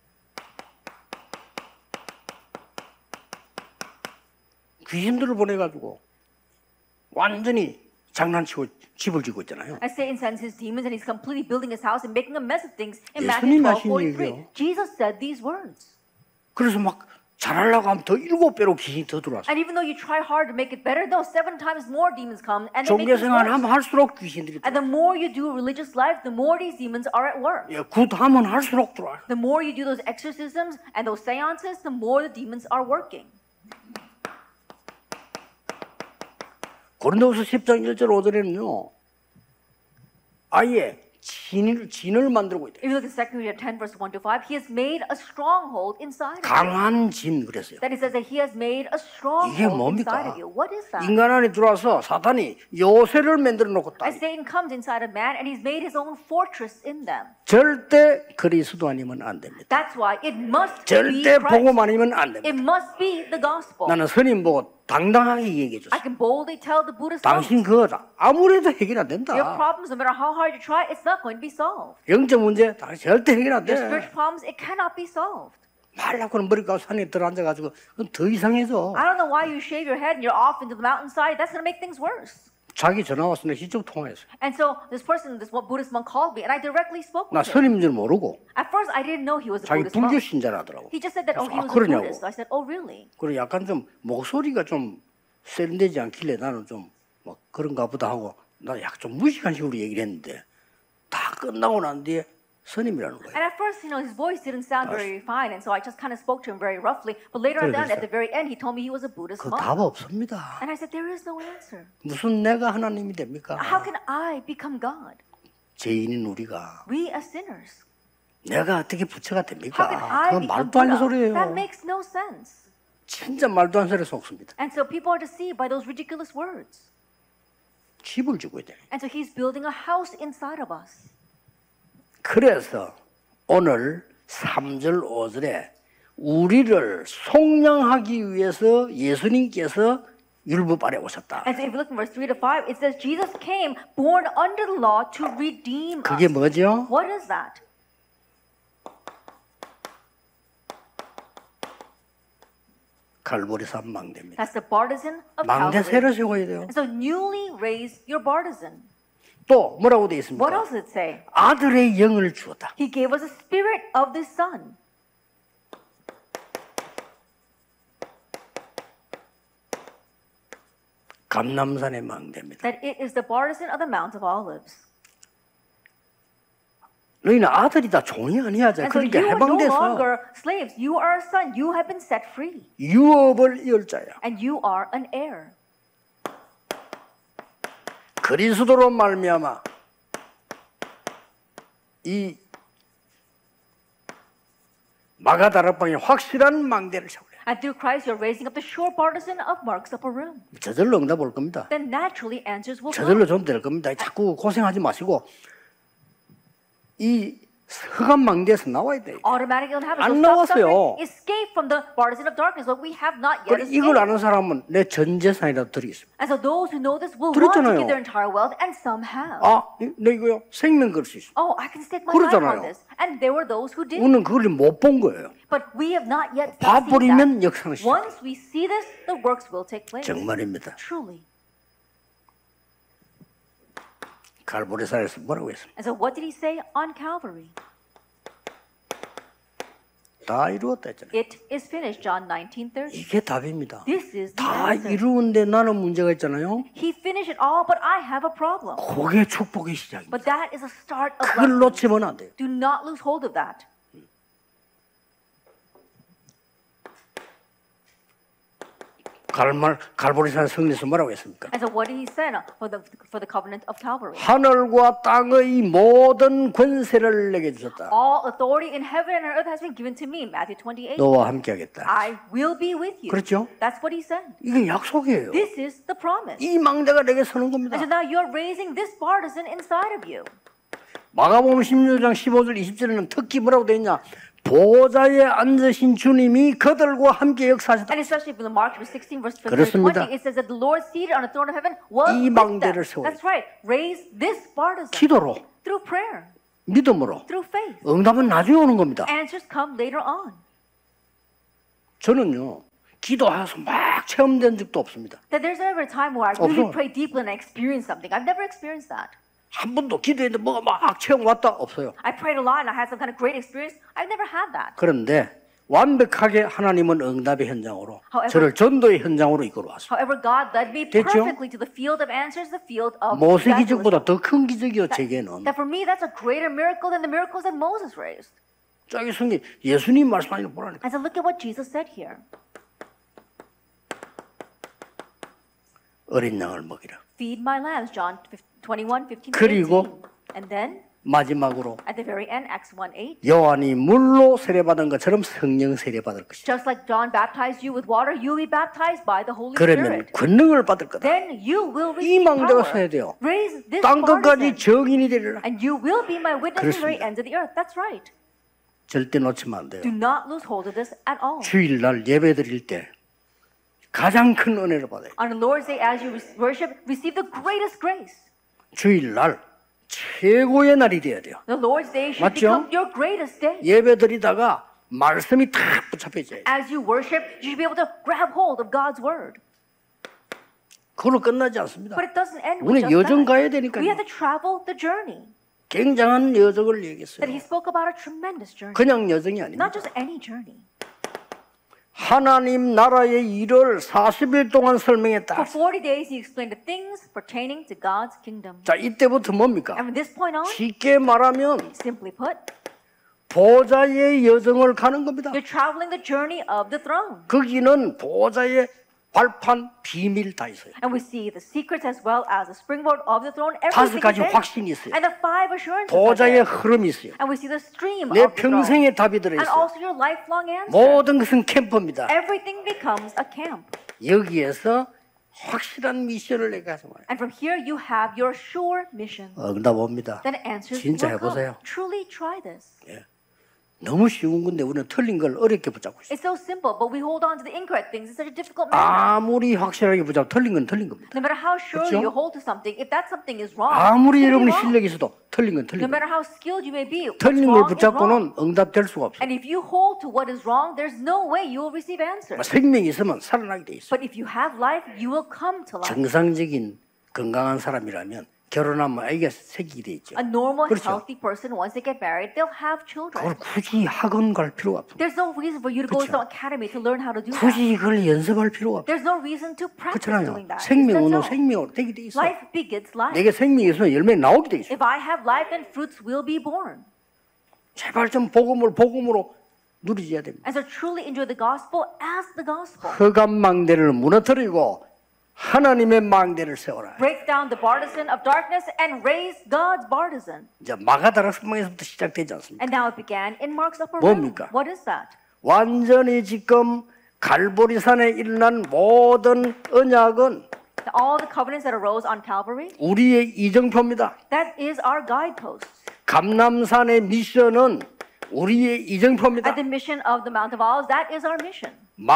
귀신들을 보내가지고 완전히 장난치고 집을 짓고 있잖아요. As Satan sends his demons and he's completely building his house and making a mess of things in 예수님 Matthew twelve 하신 forty-three. 얘기요. Jesus said these words. 그래서 막 잘하려고 하면 더 일곱 배로 귀신이 더 들어왔어요. And even though you try hard to make it better, though seven times more demons come and they make it 종교생활 worse. 하면 할수록 귀신들이 And the more you do religious life, the more these demons are at work. 예, 굿하면 할수록 들어와요. The more you do those exorcisms and those seances, the more the demons are working. 고린도후서 십 장 일 절 오 절에는요. 아예 진을, 진을 만들고 있대요. If you look at Second Corinthians ten, verse one to five, he has made a stronghold inside of you. 강한 진 그랬어요. That it says that he has made a 이게 stronghold 뭡니까? inside of you. What is that? 인간 안에 들어와서 사단이 요새를 만들어 놓고 As 다 Satan comes inside of man and he's made his own fortress in them. 절대 그리스도 아니면 안 됩니다. That's why it must be 절대 Christ. 복음 아니면 안 됩니다. It must be the gospel. 나는 스님 보고 당당하게 얘기해 I 줬어요. can boldly tell the Buddhist 당신 monks, 그거 아무래도 해결 안 된다. your problems, no matter how hard you try, it's not going to be solved. 영적 문제 당신 절대 해결 안 Your 돼. spiritual problems, it cannot be solved. 말라고는 머리가 산에 들어앉아가지고 그건 더 이상해져. I don't know why you shave your head and you're off into the mountainside. That's going to make things worse. 자기 전화 와서 내가 직접 통화했어요. And so this person, this one Buddhist monk called me, and I directly spoke 나 with him. 스님인 줄 모르고 At first, I didn't know he was a 자기 Buddhist 불교 monk. 신자라더라고. He just said that, oh, he 아, was a 그러냐고. Buddhist. So I said, oh, really? 그리고 약간 좀 목소리가 좀 세련되지 않길래 나는 좀 뭐 그런가 보다 하고 나 약간 좀 무식한 식으로 얘기를 했는데 다 끝나고 난 뒤에 스님이라는 거예요. And at first, you know, his voice didn't sound very fine, and so I just kind of spoke to him very roughly. But later on, 그래, at the very end, he told me he was a Buddhist 그 monk. 답 없습니다. And I said, there is no answer. 무슨 내가 하나님이 됩니까? How can I become God? 죄인인 우리가 We as sinners. 내가 어떻게 부처가 How 됩니까? can I 그건 become 말도 안 되는 Buddha? 소리예요. That makes no sense. 진짜 말도 안 되는 소리에 속습니다. And so people are deceived by those ridiculous words. 집을 주고 있잖아요. And so he's building a house inside of us. 그래서 오늘 삼 절 오 절에 우리를 속량하기 위해서 예수님께서 율법 아래 오셨다. And so if you look in verse three to five, it says Jesus came born under the law to redeem 그게 us. 뭐죠? What is that? 갈보리산 망대입니다. That's the partisan of 망대 Calvary. 새로 세워야 돼요. And so newly raise your partisan. 또 뭐라고 되어 What 있습니까? else does it say? 아들의 영을 주었다. He gave us a spirit of the Son. 감남산의 망대입니다. That it is the partisan of the Mount of Olives. 너희는 아들이다 종이 아니야. And so 그러니까 you are no 해방돼서 longer slaves. You are a son. You have been set free. 유업을 이을 자야. And you are an heir. 그리스도로 말미암아 이 마가다락방에 확실한 망대를 세우래. And through Christ, you're raising up the sure partisan of Mark's upper room. 저절로 응답 올 겁니다. Then naturally answers will 저절로 come. 좀 될 겁니다. 자꾸 고생하지 마시고 이 흑암 망대에서 나와야 돼요. Automatically will happen. 안 So stop 나왔어요. suffering. Escape from the partisan of darkness. But we have not yet 그래, 이걸 escaped. 아는 사람은 내 전 재산이라도 드리겠습니다. And so those who know this will want to 들었잖아요. give their entire wealth, and some have. 아, 내 이거요 생명 걸 수 있어. Oh, I can stake my life 그러잖아요. on this. And there were those who did. 우리는 그걸 못 본 거예요. But we have not yet seen 봐버리면 that. 역사는 시작. Once we see this, the works will take place. 정말입니다. Truly. 갈보리산에서 뭐라고 했습니까? And so what did he say on Calvary? 다 이루었다 했잖아요. It is finished, John nineteen thirty. 이게 답입니다. This is the 다 answer. 이루는데 나는 문제가 있잖아요. He finished it all, but I have a problem. 그게 축복의 시작입니다. But that is a start of 그걸 blessing. 놓치면 안 돼요. Do not lose hold of that. 갈말 갈보리산 성리에서 뭐라고 했습니까? And so what did he say for the for the covenant of Calvary? 하늘과 땅의 모든 권세를 내게 주셨다. All authority in heaven and on earth has been given to me. Matthew twenty-eight. 너와 함께하겠다. I will be with you. 그렇죠? That's what he said. 이게 약속이에요. This is the promise. 이 망대가 내게 서는 겁니다. And so now you're raising this partisan inside of you. 마가복음 십육 장 십오 절 이십 절에는 특히 뭐라고 되어 있냐? 보좌에 앉으신 주님이 그들과 함께 역사하셨다. And especially from the Mark sixteen verse 그렇습니다. twenty, it says that the Lord seated on the throne of heaven was 이 with them. 망대를 세워요. That's right. Raise this partisan 기도로, through prayer, 믿음으로. through faith. 응답은 나중에 오는 겁니다. Answers come later on. 저는요, 기도해서 막 체험된 적도 없습니다. That there's never a time where I really 없어요. pray deeply and I experience something. I've never experienced that. 한 번도 기도했는데 뭐가 막 체험 왔다 없어요. I prayed a lot and I had some kind of great experience. I've never had that. 그런데 완벽하게 하나님은 응답의 현장으로 However- 저를 전도의 현장으로 이끌어 왔어요. However, God led me 됐죠? perfectly to the field of answers, the field of 모세 evangelism. 기적보다 더 큰 기적이요 제게는. That for me, that's a greater miracle than the miracles that Moses raised. 저기 성경 예수님 말씀하는 거 보라니까. And so look at what Jesus said here. 어린 양을 먹이라. Feed my lambs, John twenty-one, fifteen, 그리고 eighteen. And then 마지막으로 at the very end, Acts one eight. 요한이 물로 세례받은 것처럼 성령 세례받을 것이다. Just like John baptized you with water, you will be baptized by the Holy 그러면 Spirit. 권능을 받을 거다. Then you will 이 receive 망대가 power. 서야 돼요. Raise this 땅 끝까지 partisan. 정인이 되리라. And you will be my witness to the very 그렇습니다. ends of the earth. That's right. 절대 놓치면 안 돼요. Do not lose hold of this at all. 주일날 예배 드릴 때 가장 큰 은혜를 받아요. On the Lord's Day, as you worship, receive the greatest grace. 주일날 최고의 날이 돼야 돼요. The Lord's Day should 맞죠? become your greatest day. 예배 드리다가 말씀이 탁 붙잡혀져요. As you worship, you should be able to grab hold of God's word. 그걸로 끝나지 않습니다. But it doesn't end with 우리 just 여정 that. 가야 We 되니까요. have to travel the journey. 굉장한 여정을 얘기했어요. That he spoke about a tremendous journey. 그냥 여정이 아닙니다. Not just any journey. 하나님 나라의 일을 사십 일 동안 설명했다. For forty days he explained the things pertaining to God's kingdom. 자, 이때부터 뭡니까? And from this point on, 쉽게 말하면 simply put, 보좌의 여정을 가는 겁니다. you're traveling the journey of the throne. 거기는 보좌의 발판 비밀 다 있어요. And we see the secrets as well as the springboard of the throne. 다섯 Everything 가지 is there. 확신이 있어요. And the five assurances are 보좌의 there. 흐름이 있어요. And we see the stream 내 of the throne. 평생의 답이 And 들어있어요. also your lifelong answer. 모든 것은 캠프입니다. Everything becomes a camp. 여기에서 확실한 미션을 내가 하는 거예요. And from here you have your sure mission. 응답 옵니다. Then answers 진짜 will come. 해보세요. Truly try this. 너무 쉬운 건데 우리는 틀린 걸 어렵게 붙잡고 있어요. It's so simple, but we hold on to the incorrect things in such a difficult manner. 아무리 확실하게 붙잡고 틀린 건 틀린 겁니다. No matter how sure 그렇죠? you hold to something, if that something is wrong, 아무리 it's 여러분이 wrong. 실력이 있어도 틀린 건 No 틀린 겁니다. matter how skilled you may be, what's 틀린 걸 wrong is wrong. 붙잡고는 응답될 수가 없어요. And if you hold to what is wrong, there's no way you will receive answers. 생명이 있으면 살아나게 돼 있어요. But if you have life, you will come to life. 정상적인 건강한 사람이라면 결혼하면 아이가 생기게 돼 있죠. A normal, 그렇죠. healthy person, once they get married, they'll have 그걸 children. 굳이 학원 갈 필요가 없어요. There's no reason for you to go to 그렇죠. some academy to learn how to do that. 굳이 그걸 연습할 필요가 없어요. There's no reason to practice 그렇잖아요. doing that. 생명은 That's all. 생명으로 되게 돼 있어. Life begets life. 내게 생명이 있으면 열매 나오게 돼 있어. If I have life, then fruits will be born. 제발 좀 복음을 복음으로 누리셔야 됩니다. And so truly enjoy the gospel as the gospel. 흑암 망대를 무너뜨리고 하나님의 망대를 세워라. Break down the partisan of darkness and raise God's partisan. 이제 마가다락 성경에서부터 시작되지 않습니까? And now it began in Mark's upper room. 뭡니까? What is that? 완전히 지금 갈보리산에 일어난 모든 언약은 All the covenants that arose on Calvary, 우리의 이정표입니다. that is our guidepost. 감람산의 미션은 우리의 이정표입니다. At the mission of the Mount of Olives, that is our mission.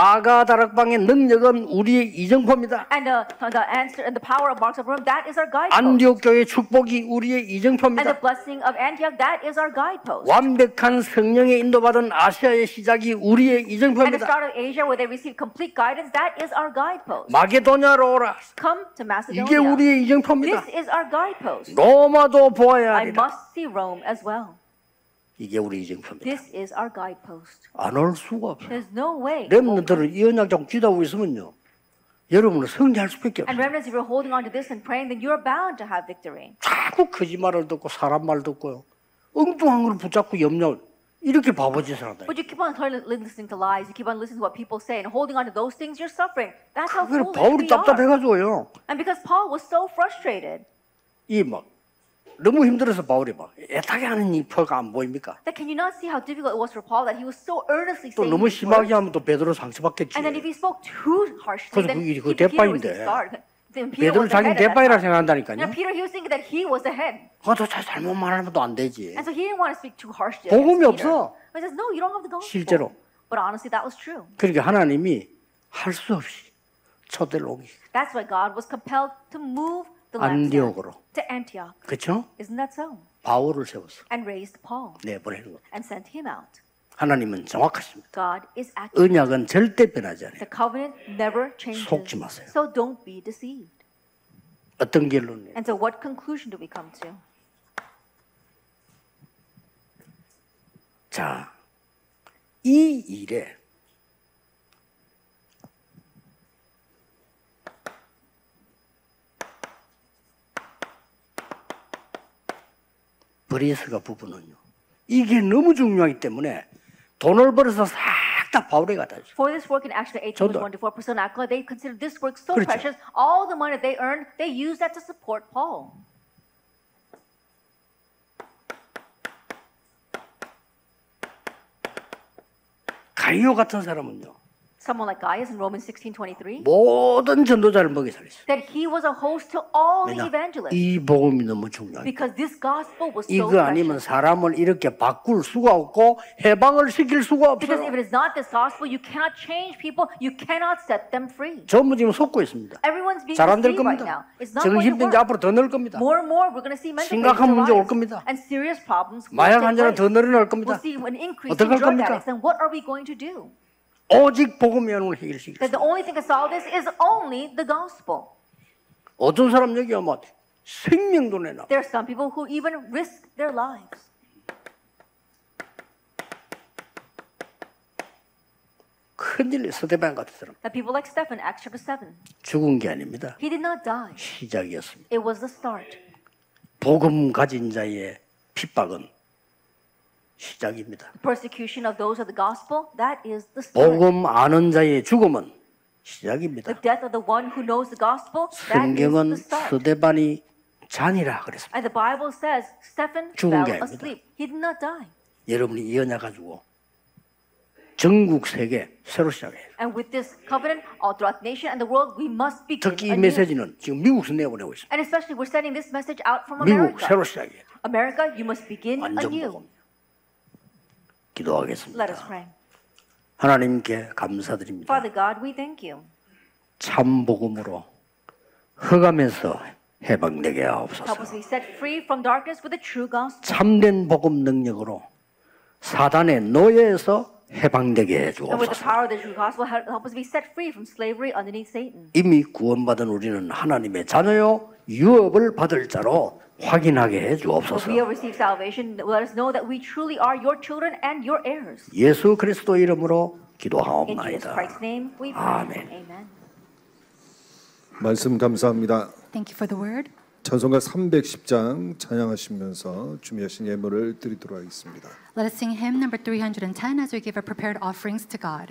마가다락방의 능력은 우리의 이정표입니다. And uh, the answer and the power of Mark's upper room, that is our guidepost. 안디옥 교회 축복이 우리의 And the 이정표입니다. blessing of Antioch, that is our guidepost. 완벽한 성령의 인도받은 아시아의 시작이 우리의 And the 이정표입니다. start of Asia, where they receive complete guidance, that is our guidepost. 마게도냐로 오라. Come to 이게 Macedonia. 우리의 이정표입니다. This is our guidepost. 로마도 보아야 I 하리라. must see Rome as well. 이게 우리 이정표입니다. This is our guidepost. 안 올 수가 없어요. There's no way. it won't come. 렘넌트를 이 언약 좀 기다고 있으면요, 여러분은 승리할 수밖에 And 없어요. remnants, if you're holding on to this and praying, then you're bound to have victory. 자꾸 거짓말을 듣고 사람 말 듣고요, 엉뚱한 걸 붙잡고 염려, 이렇게 바보짓을 한다. But you keep on listening to lies. You keep on listening to what people say and holding on to those things. You're suffering. That's how 그걸 foolish 바울이 we are. 답답해가지고요, And because Paul was so frustrated, 이 막 너무 힘들어서 바울이 막 애타게 하는 이 표가 안 보입니까? that can you not see how difficult it was for Paul that he was so earnestly 또 saying 너무 these 심하게 words? 하면 또 베드로 상처받겠지. And then if he spoke too harshly, 그래서 then 그게 he, 그 Peter was 대파인데. the star. Then Peter 베드로 was the 자기 head at that 대파이라 time. 생각한다니까요. Now Peter, he was thinking that he was the head. 그것도 잘 잘못 말하면 또 안 되지. And so he didn't want to speak too harshly 복음이 against Peter. 없어. But he says, no, you don't have the gospel. 실제로. But honestly, that was true. 그러니까 하나님이 할 수 없이 초대를 오기 That's why God was compelled to move the lampstand 안디옥으로. to Antioch. 그렇죠? Isn't that so? 바울을 세웠어. And raised Paul 내보내는 거. and sent him out. 하나님은 정확하십니다. God is active. 언약은 절대 변하지 않아요. The covenant never changes. 속지 마세요. So don't be deceived. 어떤 결론이에요? And so what conclusion do we come to? 자, 이 일에 브리스가 부부는요, 이게 너무 중요하기 때문에 돈을 벌어서 싹 다 바울에 갖다 줘. For this work in Acts eighteen, 저도. verse one to four, Priscilla and Aquila, they considered this work so 그렇죠. precious. All the money they earned, they used that to support Paul. 가이오 같은 사람은요, Someone like Gaius in Romans sixteen twenty-three, 모든 전도자를 먹여 살렸어요. that he was a host to all the 왜냐? evangelists. 이 복음이 너무 중요해요. Because this gospel was so 이거 아니면 precious. 사람을 이렇게 바꿀 수가 없고 해방을 시킬 수가 Because if 없어요. it is not this gospel, you cannot change people. You cannot set them free. 전부 지금 속고 있습니다. Everyone's being 잘 안 될 deceived right 겁니다. now. It's not going to 정신병자 work. 앞으로 더 늘 겁니다. More and more, we're going to see mental 심각한 patients 문제 올 arise. 겁니다. And serious problems will 마약 take 환자는 더 place. 늘어날 겁니다. We'll see an increase in 어떡할 drug 겁니까? addicts. And what are we going to do? 오직 복음이 오늘 해결시키겠습니다. That the only thing to solve this is only the gospel. 어떤 사람 여기 아마 생명도 내놔. There are some people who even risk their lives. 큰일 스데반 같은 사람 The people like Stephen, Acts chapter seven. 죽은 게 아닙니다. He did not die. 시작이었습니다. It was the start. 복음 가진 자의 핍박은 시작입니다. The persecution of those of the gospel, that is the start. 복음 아는 자의 죽음은 시작입니다. The death of the one who knows the gospel, that is 성경은 the start. 스데반이 잔이라 그랬습니다. And the Bible says Stephen 죽은 게 fell 아닙니다. asleep. He did not die. 여러분이 이 언약 가지고 전국 세계 새로 시작해요. And with this covenant all throughout the nation and the world, we must begin 특히 이 anew. 메시지는 지금 미국에서 내보내고 있습니다. And especially we're sending this message out from 미국 America. 새로 시작해요. America, you must begin 완전 anew. 복음. 기도하겠습니다. Let us pray. 하나님께 감사드립니다. Father God, we thank you. 참 복음으로 흑암에서 해방되게 Help us 하옵소서. be set free from darkness with the true gospel. 참된 복음 능력으로 사단의 노예에서 해방되게 해 And with the 주옵소서. power of the true gospel, help help us be set free from slavery underneath Satan. 이미 구원받은 우리는 하나님의 자녀요 유업을 받을 자로 확인하게 해 If 주옵소서. we have received salvation, let us know that we truly are your children and your heirs. 예수 그리스도 이름으로 In Jesus 기도하옵나이다. Christ's name, we pray. 아멘. Amen. 말씀 감사합니다. Thank you for the word. 찬송가 삼백십 장 찬양하시면서 준비하신 예물을 드리도록 하겠습니다. Let us sing hymn number three hundred ten as we give our prepared offerings to God.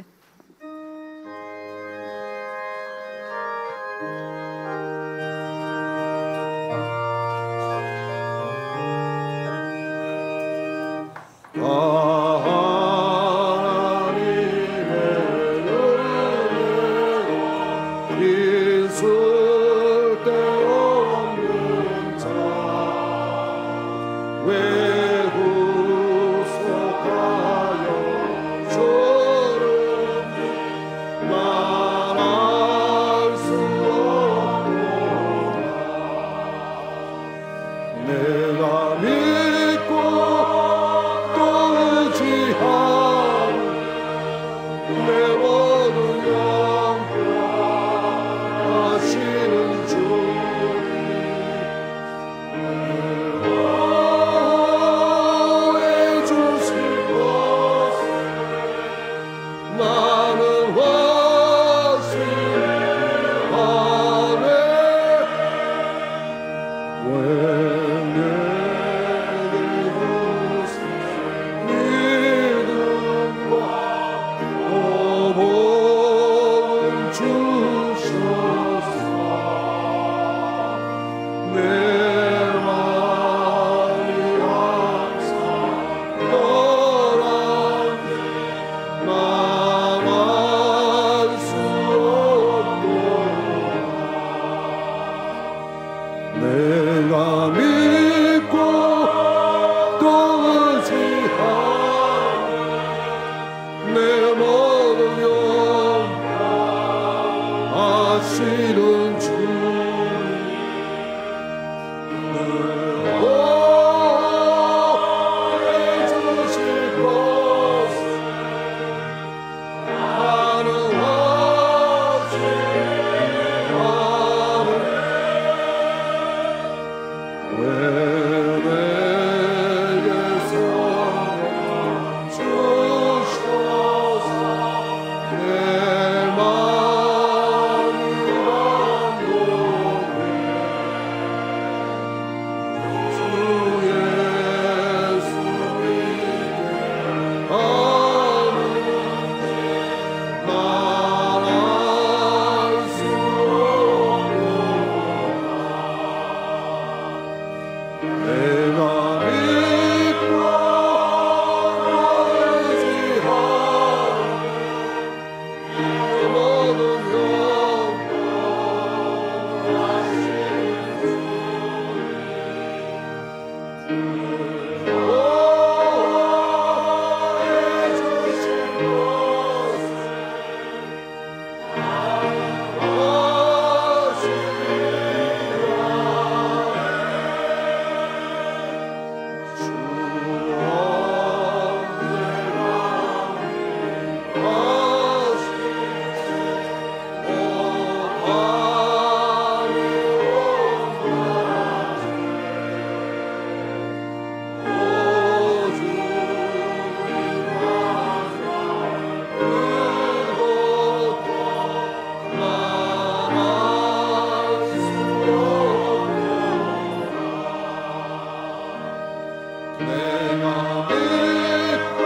내가 믿고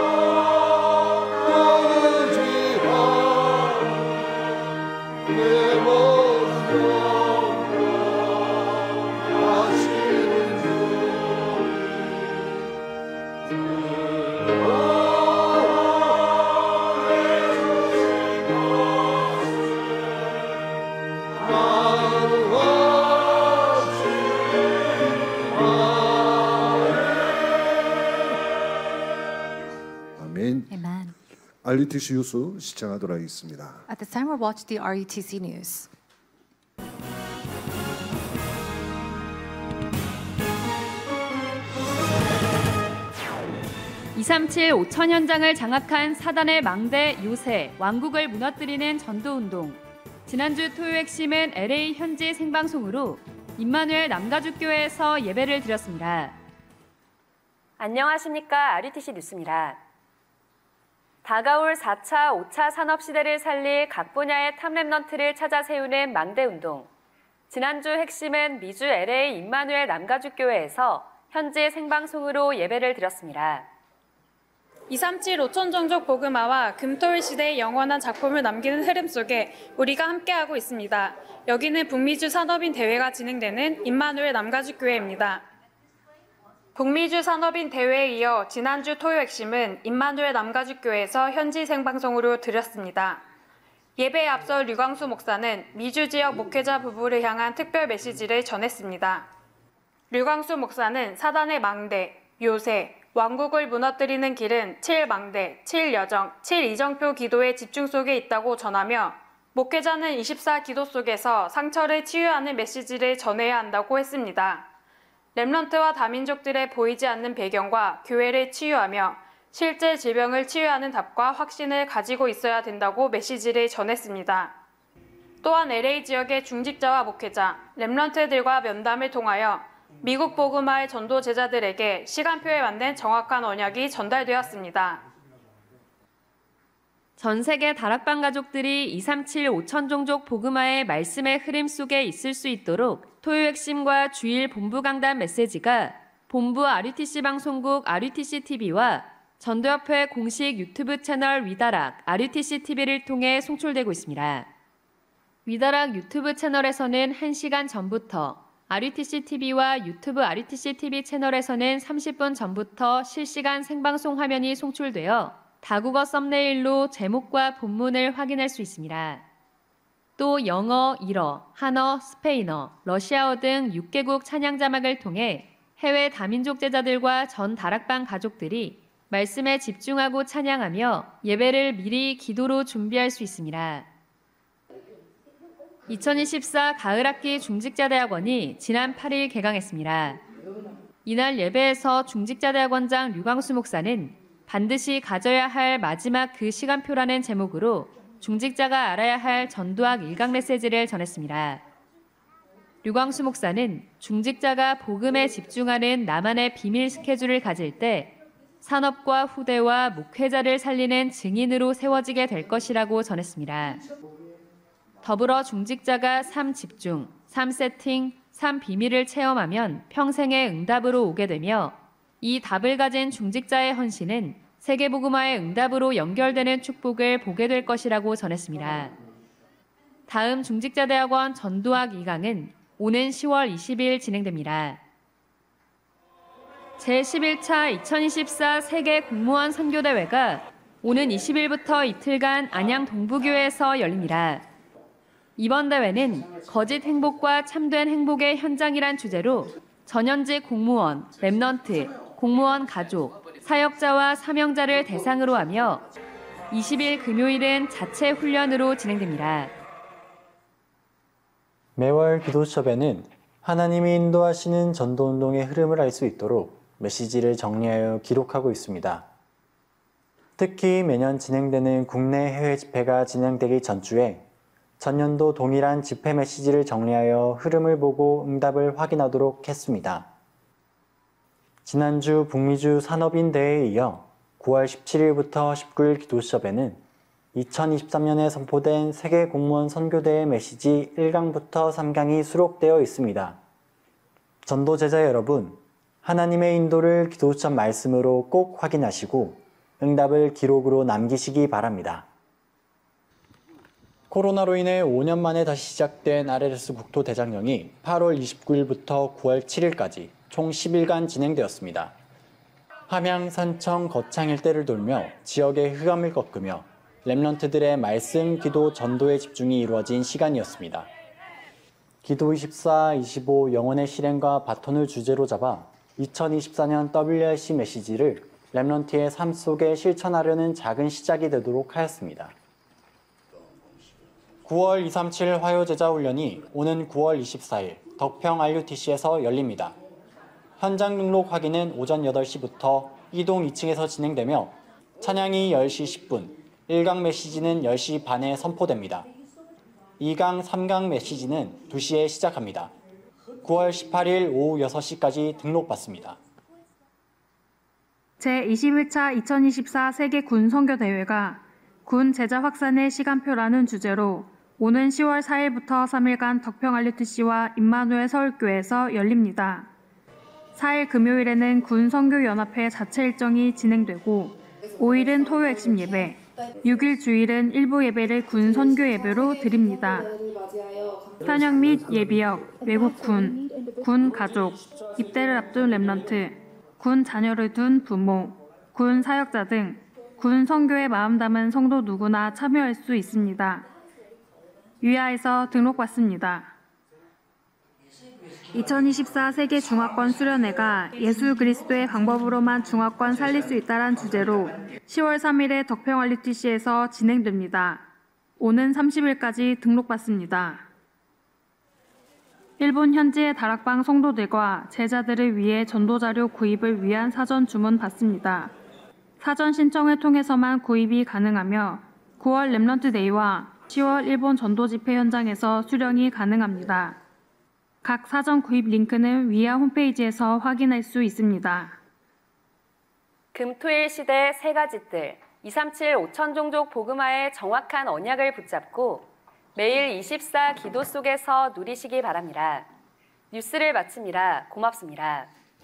나오지라 내 모습 하시는 아멘. Amen. 알유티씨 뉴스 시청하도록 하겠습니다. At this time, we'll watch the R U T C news. 이삼칠 오천 현장을 장악한 사단의 망대 요새, 왕국을 무너뜨리는 전도운동. 지난주 토요 핵심은 엘에이 현지 생방송으로 임마누엘 남가죽교회에서 예배를 드렸습니다. 안녕하십니까. 알유티씨 뉴스입니다. 다가올 사 차, 오 차 산업시대를 살릴 각 분야의 탑랩넌트를 찾아 세우는 망대운동. 지난주 핵심은 미주 엘에이 임마누엘 남가죽교회에서 현지 생방송으로 예배를 드렸습니다. 이삼칠 오천 종족 복음화와 금토일 시대의 영원한 작품을 남기는 흐름 속에 우리가 함께하고 있습니다. 여기는 북미주 산업인 대회가 진행되는 임마누엘 남가죽교회입니다. 북미주 산업인 대회에 이어 지난주 토요 핵심은 임마누엘 남가죽교회에서 현지 생방송으로 드렸습니다. 예배에 앞서 류광수 목사는 미주 지역 목회자 부부를 향한 특별 메시지를 전했습니다. 류광수 목사는 사단의 망대, 요새, 왕국을 무너뜨리는 길은 칠 망대, 칠 여정, 칠 이정표 기도의 집중 속에 있다고 전하며 목회자는 이십사 기도 속에서 상처를 치유하는 메시지를 전해야 한다고 했습니다. 렘넌트와 다민족들의 보이지 않는 배경과 교회를 치유하며 실제 질병을 치유하는 답과 확신을 가지고 있어야 된다고 메시지를 전했습니다. 또한 엘에이 지역의 중직자와 목회자, 렘넌트들과 면담을 통하여 미국 복음화의 전도 제자들에게 시간표에 맞는 정확한 언약이 전달되었습니다. 전 세계 다락방 가족들이 이삼칠 오천 종족 복음화의 말씀의 흐름 속에 있을 수 있도록 토요 핵심과 주일 본부 강단 메시지가 본부 알유티씨 방송국 알유티씨 티비와 전도협회 공식 유튜브 채널 위다락 알유티씨 티비를 통해 송출되고 있습니다. 위다락 유튜브 채널에서는 한 시간 전부터, 알유티씨 티비와 유튜브 알유티씨 티비 채널에서는 삼십 분 전부터 실시간 생방송 화면이 송출되어 다국어 썸네일로 제목과 본문을 확인할 수 있습니다. 또 영어, 일어, 한어, 스페인어, 러시아어 등 육 개국 찬양 자막을 통해 해외 다민족 제자들과 전 다락방 가족들이 말씀에 집중하고 찬양하며 예배를 미리 기도로 준비할 수 있습니다. 이천이십사 가을학기 중직자대학원이 지난 팔 일 개강했습니다. 이날 예배에서 중직자대학원장 류광수 목사는 반드시 가져야 할 마지막 그 시간표라는 제목으로 중직자가 알아야 할 전도학 일강 메시지를 전했습니다. 류광수 목사는 중직자가 복음에 집중하는 나만의 비밀 스케줄을 가질 때 산업과 후대와 목회자를 살리는 증인으로 세워지게 될 것이라고 전했습니다. 더불어 중직자가 삶 집중, 삶 세팅, 삶 비밀을 체험하면 평생의 응답으로 오게 되며 이 답을 가진 중직자의 헌신은 세계복음화의 응답으로 연결되는 축복을 보게 될 것이라고 전했습니다. 다음 중직자대학원 전도학 이 강은 오는 시월 이십일 진행됩니다. 제십일 차 이천이십사 세계 공무원 선교대회가 오는 이십 일부터 이틀간 안양 동부교회에서 열립니다. 이번 대회는 거짓 행복과 참된 행복의 현장이란 주제로 전현직 공무원, 랩넌트, 공무원 가족, 사역자와 사명자를 대상으로 하며 이십 일 금요일은 자체 훈련으로 진행됩니다. 매월 기도수첩에는 하나님이 인도하시는 전도운동의 흐름을 알 수 있도록 메시지를 정리하여 기록하고 있습니다. 특히 매년 진행되는 국내 해외 집회가 진행되기 전주에 전년도 동일한 집회 메시지를 정리하여 흐름을 보고 응답을 확인하도록 했습니다. 지난주 북미주 산업인 대회에 이어 구월 십칠일부터 십구일 기도수첩에는 이천이십삼 년에 선포된 세계 공무원 선교대회 메시지 일 강부터 삼 강이 수록되어 있습니다. 전도 제자 여러분, 하나님의 인도를 기도처 말씀으로 꼭 확인하시고 응답을 기록으로 남기시기 바랍니다. 코로나로 인해 오 년 만에 다시 시작된 알엘에스 국토대장령이 팔월 이십구일부터 구월 칠일까지 총 십 일간 진행되었습니다. 함양, 산청, 거창 일대를 돌며 지역의 흑암을 꺾으며 렘넌트들의 말씀, 기도, 전도에 집중이 이루어진 시간이었습니다. 기도 이십사, 이십오 영혼의 실행과 바톤을 주제로 잡아 이천이십사년 더블유알씨 메시지를 렘넌트의 삶 속에 실천하려는 작은 시작이 되도록 하였습니다. 구월 이삼칠 화요제자훈련이 오는 구월 이십사일 덕평 알유티씨에서 열립니다. 현장 등록 확인은 오전 여덟 시부터 이동 이 층에서 진행되며 찬양이 열 시 십 분, 일 강 메시지는 열 시 반에 선포됩니다. 이 강, 삼 강 메시지는 두 시에 시작합니다. 구월 십팔일 오후 여섯 시까지 등록받습니다. 제이십일 차 이천이십사 세계 군 선교 대회가 군 제자 확산의 시간표라는 주제로 오는 시월 사일부터 삼 일간 덕평 알유티씨와 임마누엘 서울교회에서 열립니다. 사일 금요일에는 군 선교연합회 자체 일정이 진행되고 오일은 토요 핵심 예배, 육일 주일은 일부 예배를 군 선교 예배로 드립니다. 현역 및 예비역, 외국군, 군 가족, 입대를 앞둔 렘넌트, 군 자녀를 둔 부모, 군 사역자 등 군 선교에 마음 담은 성도 누구나 참여할 수 있습니다. 위아에서 등록받습니다. 이천이십사 세계 중화권 수련회가 예수 그리스도의 방법으로만 중화권 살릴 수 있다란 주제로 시월 삼일에 덕평 알유티씨에서 진행됩니다. 오는 삼십일까지 등록받습니다. 일본 현지의 다락방 성도들과 제자들을 위해 전도자료 구입을 위한 사전 주문 받습니다. 사전 신청을 통해서만 구입이 가능하며 구월 렘넌트 데이와 시월 일본 전도 집회 현장에서 수령이 가능합니다. 각 사전 구입 링크는 위아 홈페이지에서 확인할 수 있습니다. 금토일 시대 세 가지 뜰, 이삼칠 오천 종족 복음화의 정확한 언약을 붙잡고 매일 이십사 기도 속에서 누리시기 바랍니다. 뉴스를 마칩니다. 고맙습니다.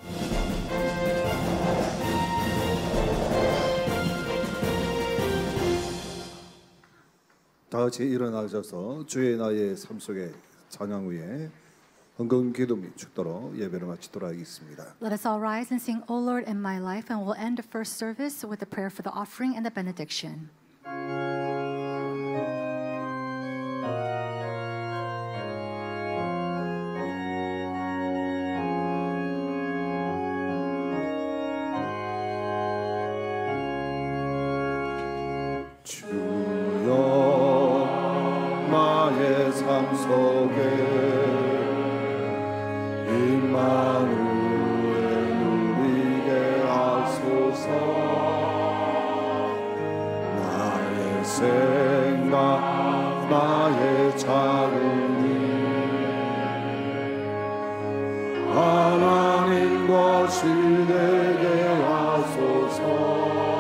다 같이 일어나셔서 주의 나의 삶 속에 찬양 후에 헌금 기도 및 축도로 예배를 마치도록 하겠습니다. Let us all rise and sing, O Lord, in my life, and we'll end the first service with a prayer for the offering and the benediction. 주여 나의 삶 속에 임마누엘 누리게 하소서. 나의 생각 나의 자궁이 하나님 것이 되게 하소서.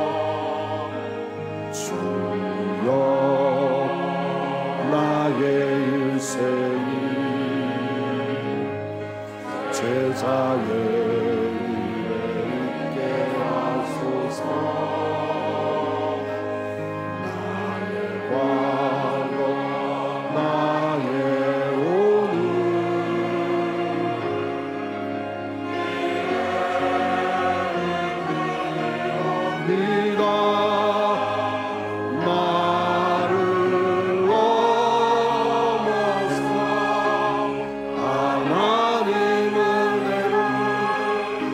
주여 나의 일생이 제자의 일에 있게 하소서. 나의 과거 나의 오늘 네가 나를 넘어서 하나님은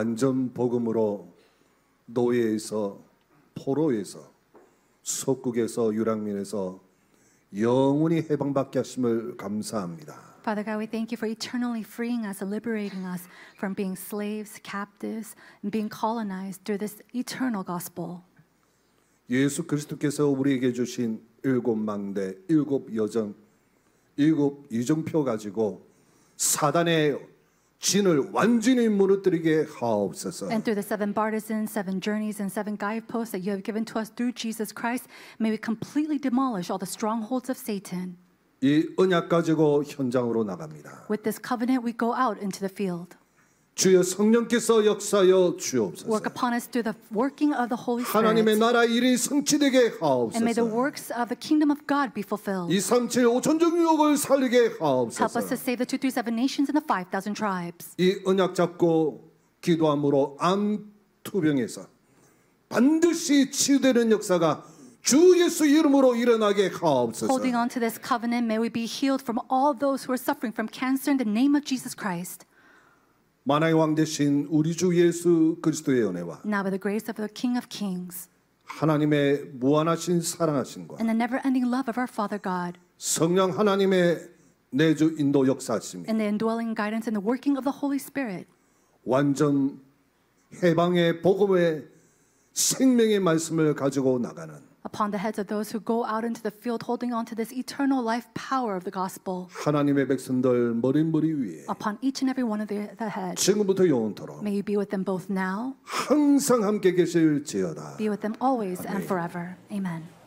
완전 복음으로 노예에서 포로에서 속국에서 유랑민에서 영원히 해방받게 하심을 감사합니다. Father God, we thank you for eternally freeing us and liberating us from being slaves, captives, and being colonized through this eternal gospel. 예수 그리스도께서 우리에게 주신 일곱 망대, 일곱 여정, 일곱 이정표 가지고 사단의 진을 완전히 무너뜨리게 하옵소서. And through the seven partisans, seven journeys, and seven guideposts that you have given to us through Jesus Christ, may we completely demolish all the strongholds of Satan. 이 언약 가지고 현장으로 나갑니다. With this covenant, we go out into the field. 주여 성령께서 역사하여 주옵소서. Work upon us through the working of the Holy 하나님의 Spirit. 나라 일이 성취되게 And may the 하옵소서. works of the kingdom of God be fulfilled. 이삼칠 오천종 유혹을 살리게 Help us to 하옵소서. save the two through seven nations and the five thousand tribes. 이 언약 잡고 기도함으로 암 투병에서 반드시 치유되는 역사가 주 예수 이름으로 일어나게 하옵소서. Holding on to this covenant, may we be healed from all those who are suffering from cancer in the name of Jesus Christ. 만왕의 왕 되신 우리 주 예수 그리스도의 은혜와 Now by the grace of the King of Kings 하나님의 무한하신 사랑하심과 and the never-ending love of our Father God 성령 하나님의 내주 인도 역사하심이 and the indwelling guidance and the working of the Holy Spirit 완전 해방의 복음의 생명의 말씀을 가지고 나가는 upon the heads of those who go out into the field holding on to this eternal life power of the gospel, 하나님의 백성들 머리머리 위에 upon each and every one of the, the heads. 지금부터 영원토록 May you be with them both now, 항상 함께 계실지어다. be with them always and forever. Amen.